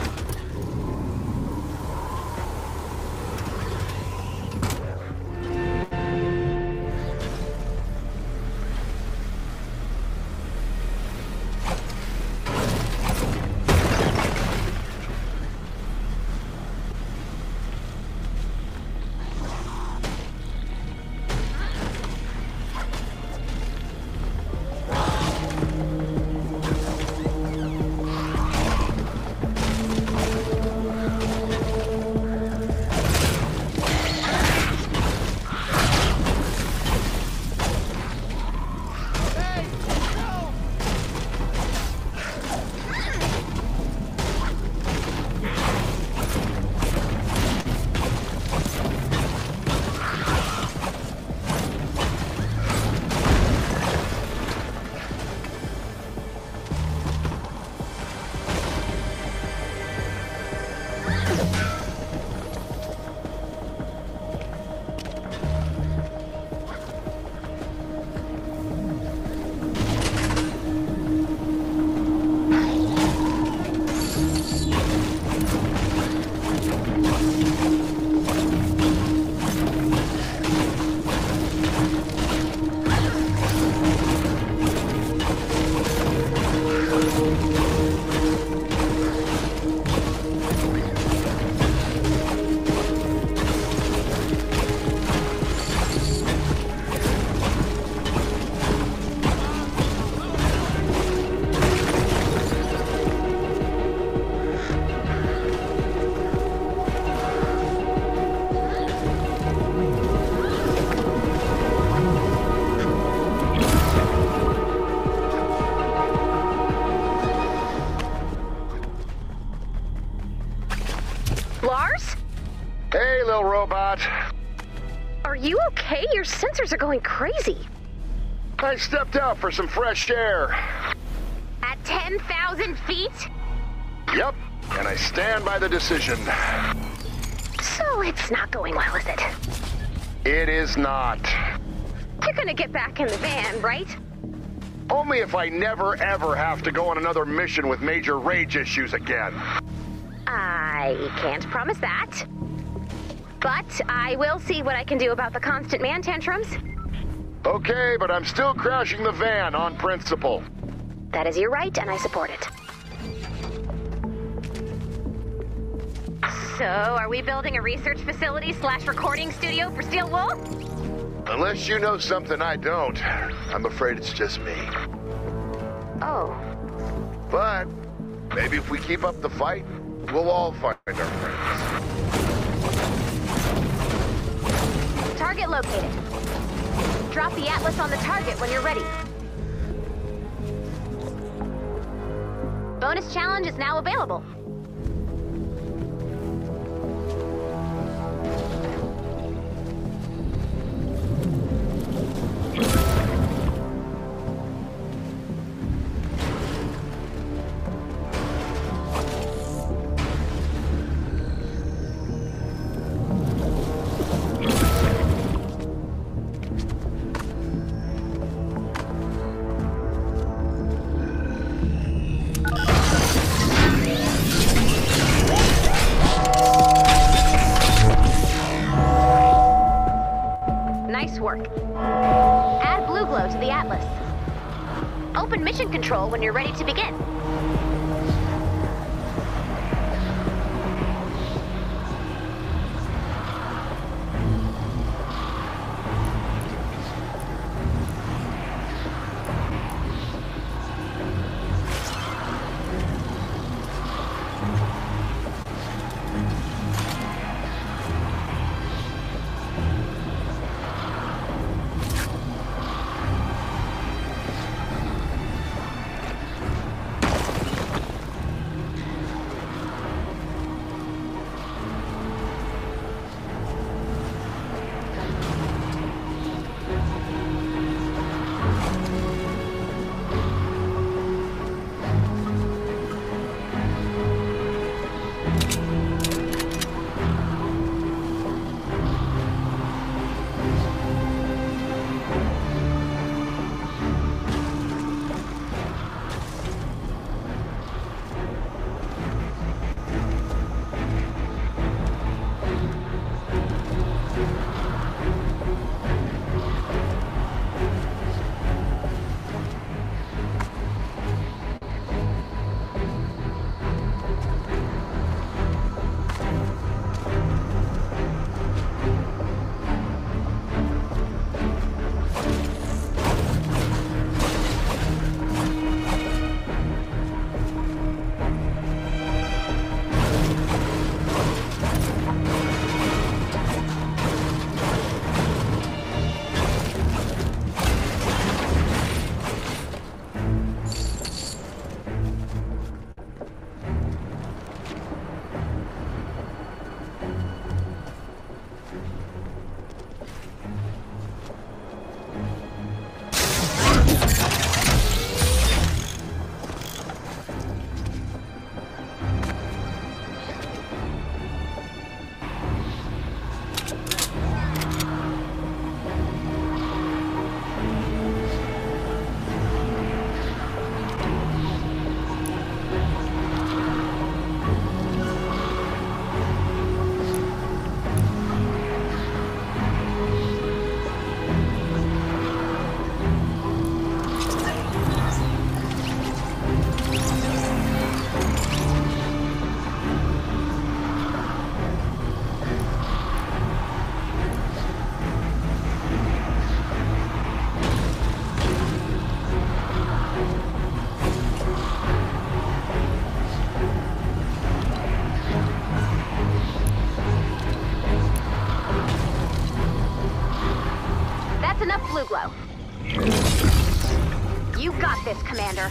Lars? Hey, little robot. Are you okay? Your sensors are going crazy. I stepped out for some fresh air. At ten thousand feet? Yep, and I stand by the decision. So it's not going well, is it? It is not. You're gonna get back in the van, right? Only if I never ever have to go on another mission with major rage issues again. I can't promise that. But I will see what I can do about the constant man tantrums. Okay, but I'm still crashing the van on principle. That is your right, and I support it. So, are we building a research facility slash recording studio for Steel Wool? Unless you know something I don't, I'm afraid it's just me. Oh. But maybe if we keep up the fight, we'll all find our friends. Target located. Drop the Atlas on the target when you're ready. Bonus challenge is now available. work. Add blue glow to the Atlas. Open mission control when you're ready to begin. Blue glow. You got this, Commander.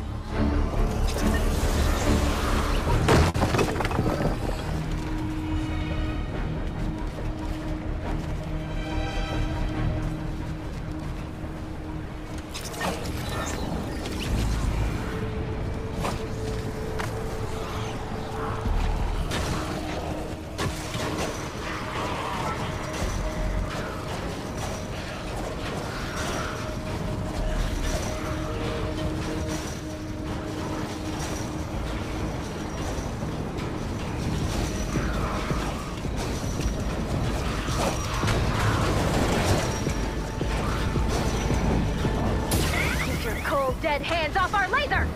Dead hands off our laser!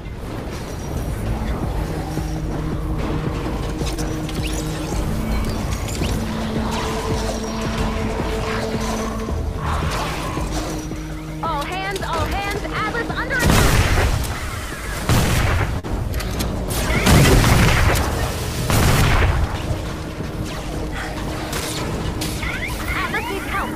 All hands, all hands, Atlas under attack! Atlas needs help!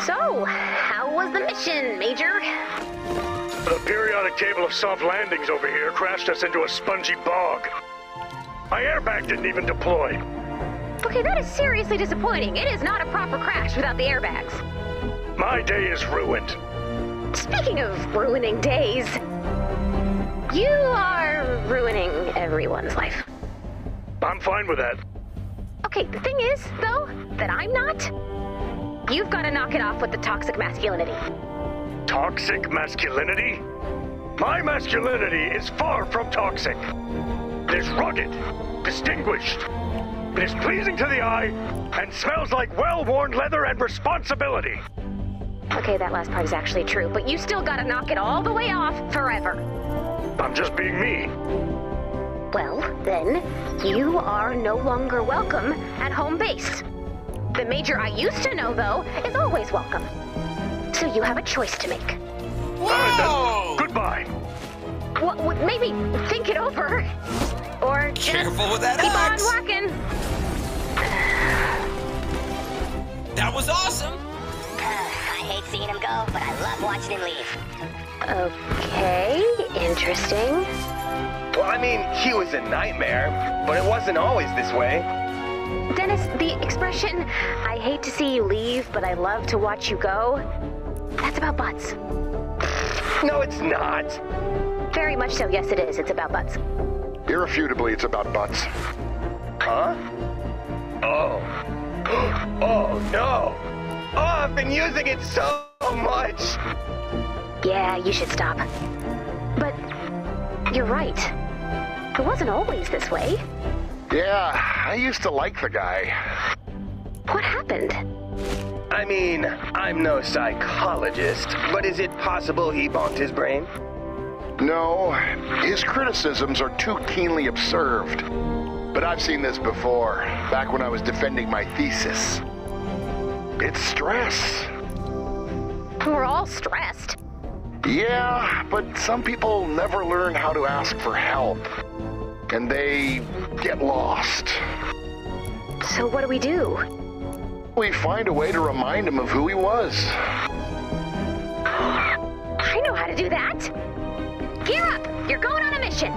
So, how was the mission, Major? The periodic table of soft landings over here crashed us into a spongy bog. My airbag didn't even deploy. Okay, that is seriously disappointing. It is not a proper crash without the airbags. My day is ruined. Speaking of ruining days, you are ruining everyone's life. I'm fine with that. Okay, the thing is, though, that I'm not. You've got to knock it off with the toxic masculinity. Toxic masculinity? My masculinity is far from toxic. It is rugged, distinguished. It is pleasing to the eye and smells like well-worn leather and responsibility. Okay, that last part is actually true, but you still gotta knock it all the way off forever. I'm just being me. Well, then, you are no longer welcome at home base. The Major I used to know, though, is always welcome. So you have a choice to make. Whoa! Goodbye. Well, w- maybe think it over. Or just Careful with that keep axe. on working. That was awesome. I hate seeing him go, but I love watching him leave. Okay, interesting. Well, I mean, he was a nightmare, but it wasn't always this way. Dennis, the expression, I hate to see you leave, but I love to watch you go, that's about butts. No, it's not. Very much so, yes it is. It's about butts. Irrefutably, it's about butts. Huh? Oh. Oh, no. Oh, I've been using it so much. Yeah, you should stop. But you're right. It wasn't always this way. Yeah, I used to like the guy. What happened? I mean, I'm no psychologist, but is it possible he bonked his brain? No, his criticisms are too keenly observed. But I've seen this before, back when I was defending my thesis. It's stress. We're all stressed. Yeah, but some people never learn how to ask for help. And they get lost. So what do we do? We find a way to remind him of who he was. I know how to do that. Gear up! You're going on a mission.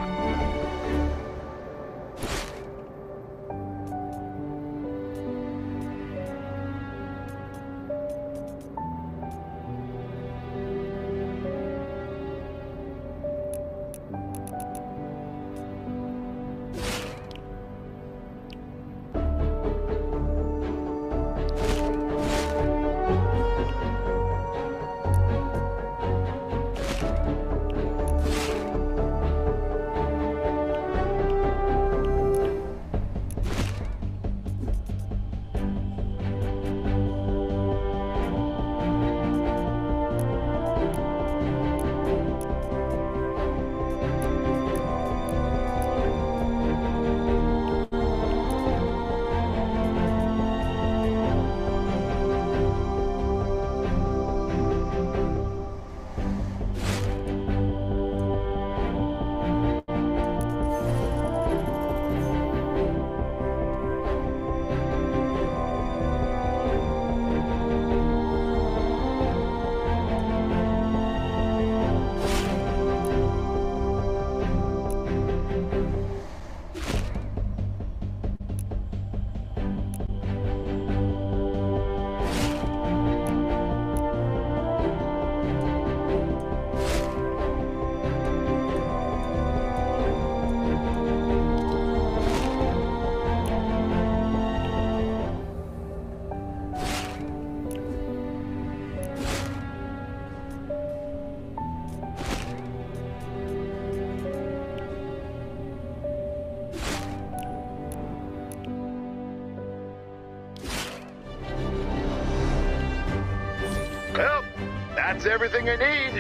Well, that's everything I need.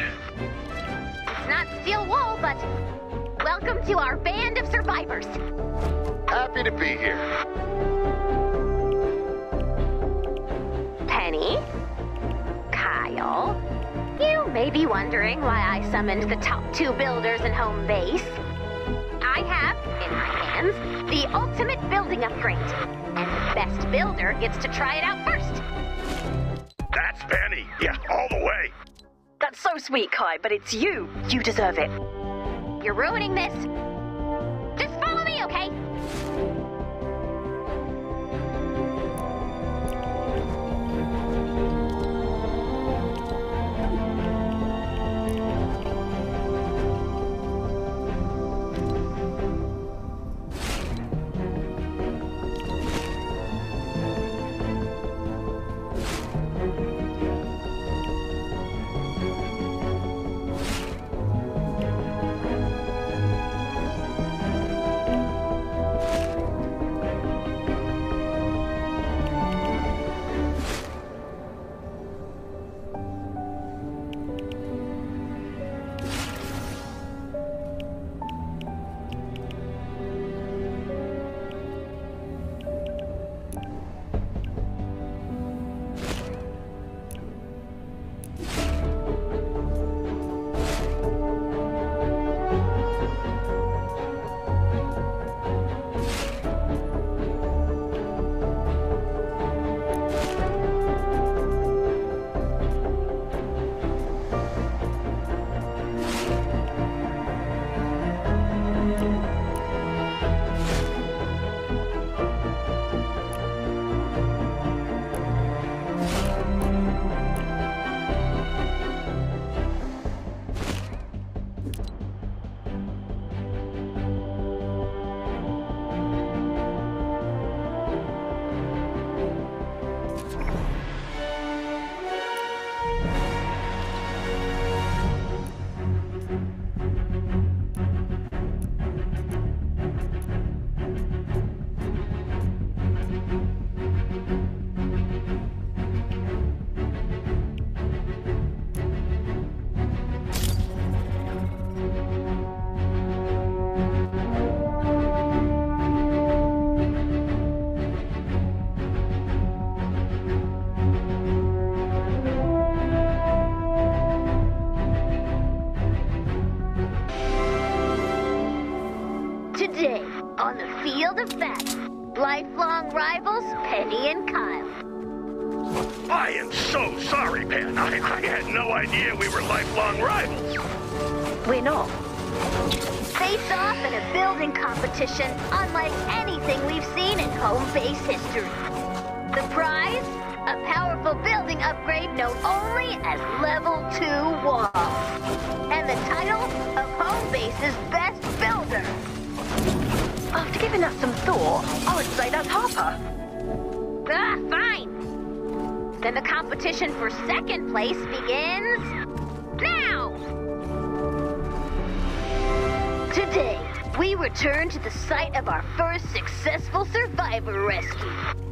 It's not steel wool, but welcome to our band of survivors. Happy to be here. Penny, Kyle, you may be wondering why I summoned the top two builders in home base. I have, in my hands, the ultimate building upgrade, and the best builder gets to try it out first. That That's Penny. Yeah, all the way. That's so sweet, Kai, but it's you. You deserve it. You're ruining this. Just follow me, okay? Today, on the field of battle, lifelong rivals Penny and Kyle. I am so sorry, Pen. I, I had no idea we were lifelong rivals. We're not. Face off in a building competition unlike anything we've seen in home base history. The prize? A powerful building upgrade known only as Level two Walls. And the title of home base's best builder. After giving that some thought, I would say that's Harper. Ah, fine. Then the competition for second place begins now! Today, we return to the site of our first successful survivor rescue.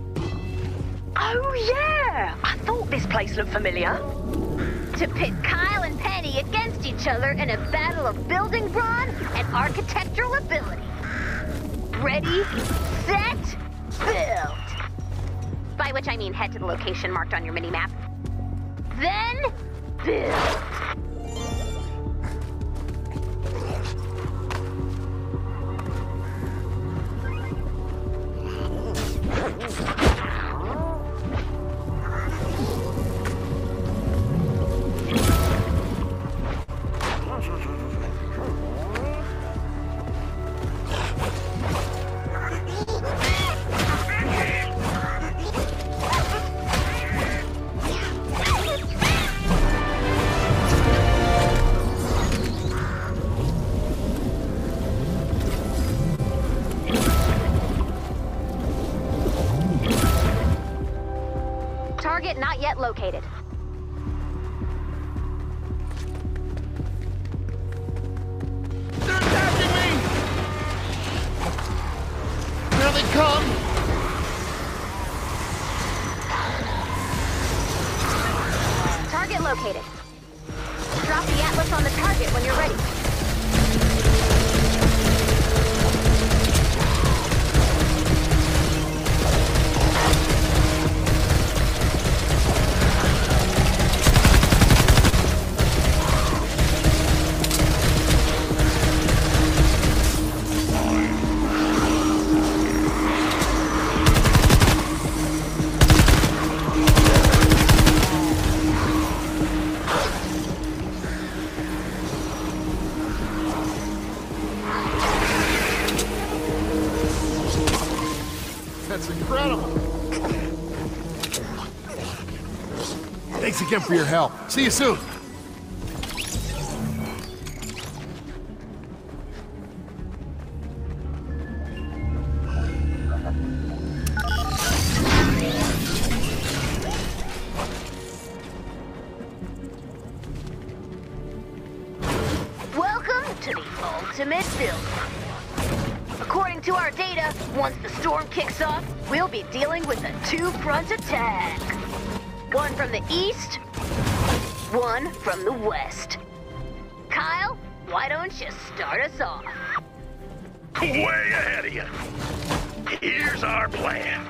Oh, yeah! I thought this place looked familiar. To pit Kyle and Penny against each other in a battle of building brawn and architectural ability. Ready, set, build! By which I mean head to the location marked on your mini-map. Then, build! Target not yet located. They're attacking me! Here they come! Target located. Drop the Atlas on the target when you're ready. Thanks again for your help. See you soon. Welcome to the ultimate build. According to our data, once the storm kicks off, we'll be dealing with a two-front attack. One from the east, one from the west. Kyle, why don't you start us off? Way ahead of you. Here's our plan.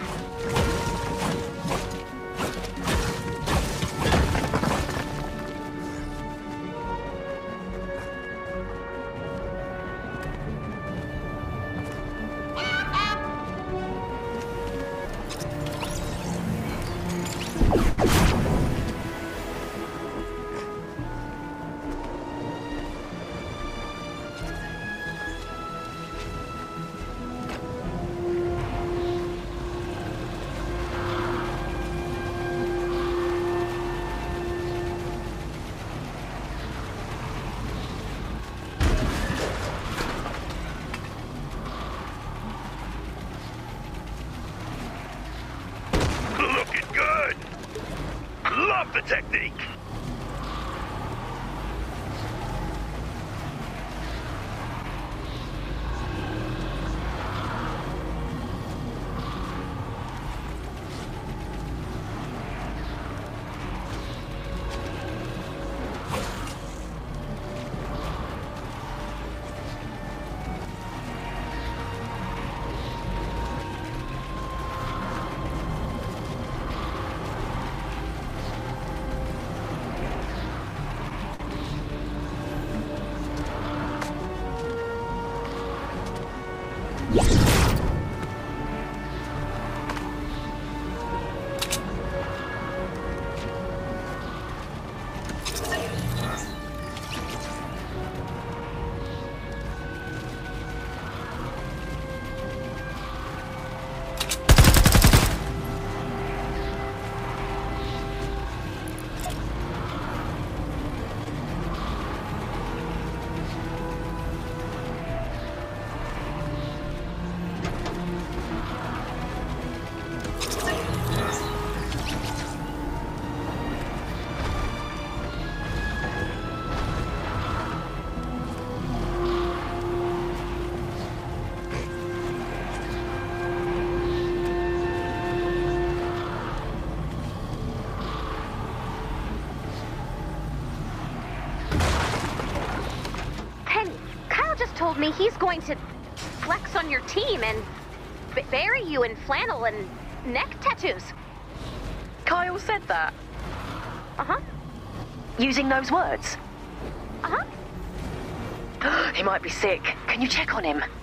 The technique. Told me he's going to flex on your team and b bury you in flannel and neck tattoos. Kyle said that? Uh-huh. Using those words? Uh-huh. He might be sick. Can you check on him?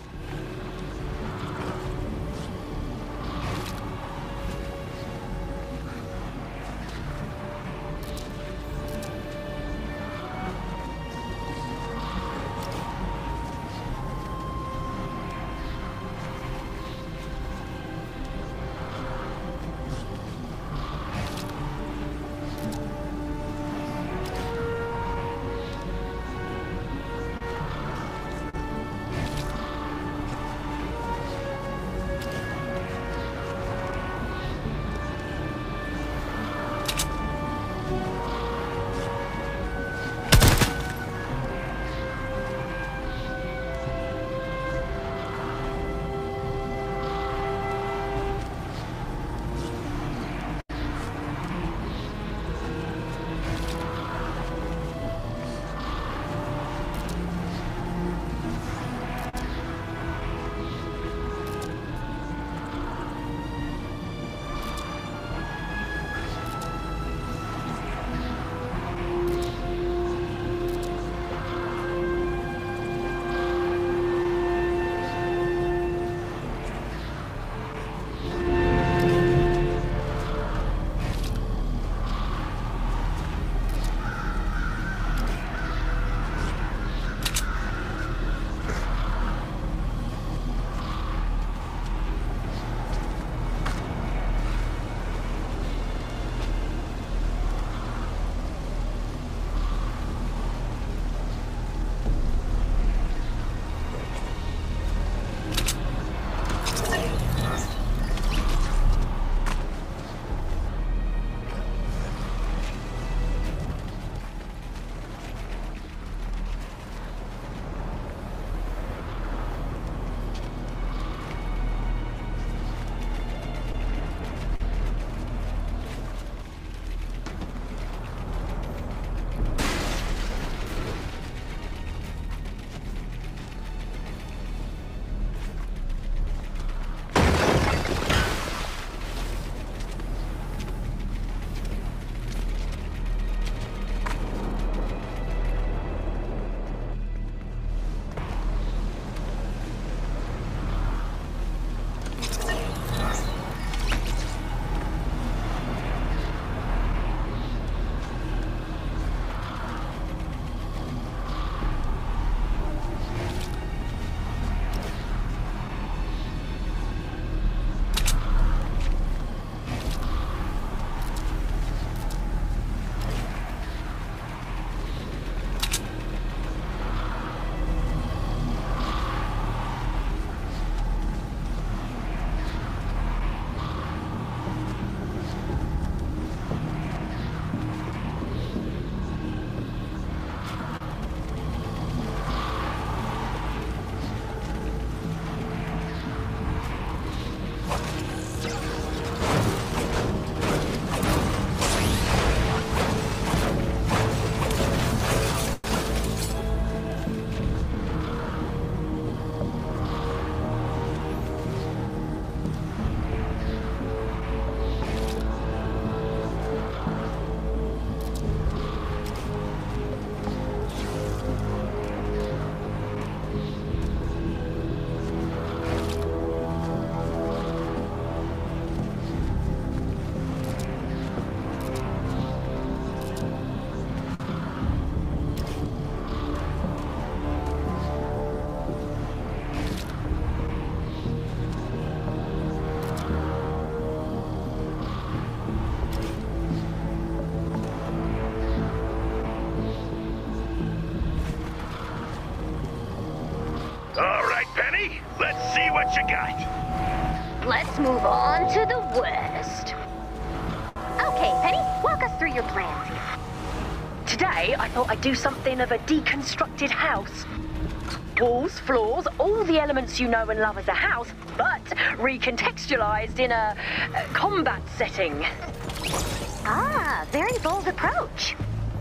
What you got? Let's move on to the west. Okay, Penny, walk us through your plans here. Today, I thought I'd do something of a deconstructed house. Walls, floors, all the elements you know and love as a house, but recontextualized in a, a combat setting. Ah, very bold approach.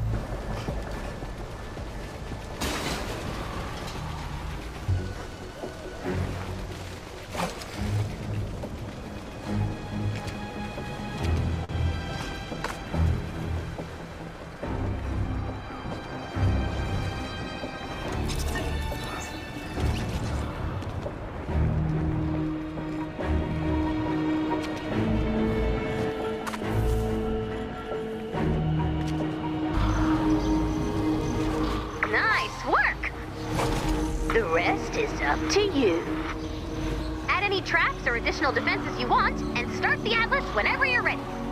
The rest is up to you. Add any traps or additional defenses you want, and start the Atlas whenever you're ready.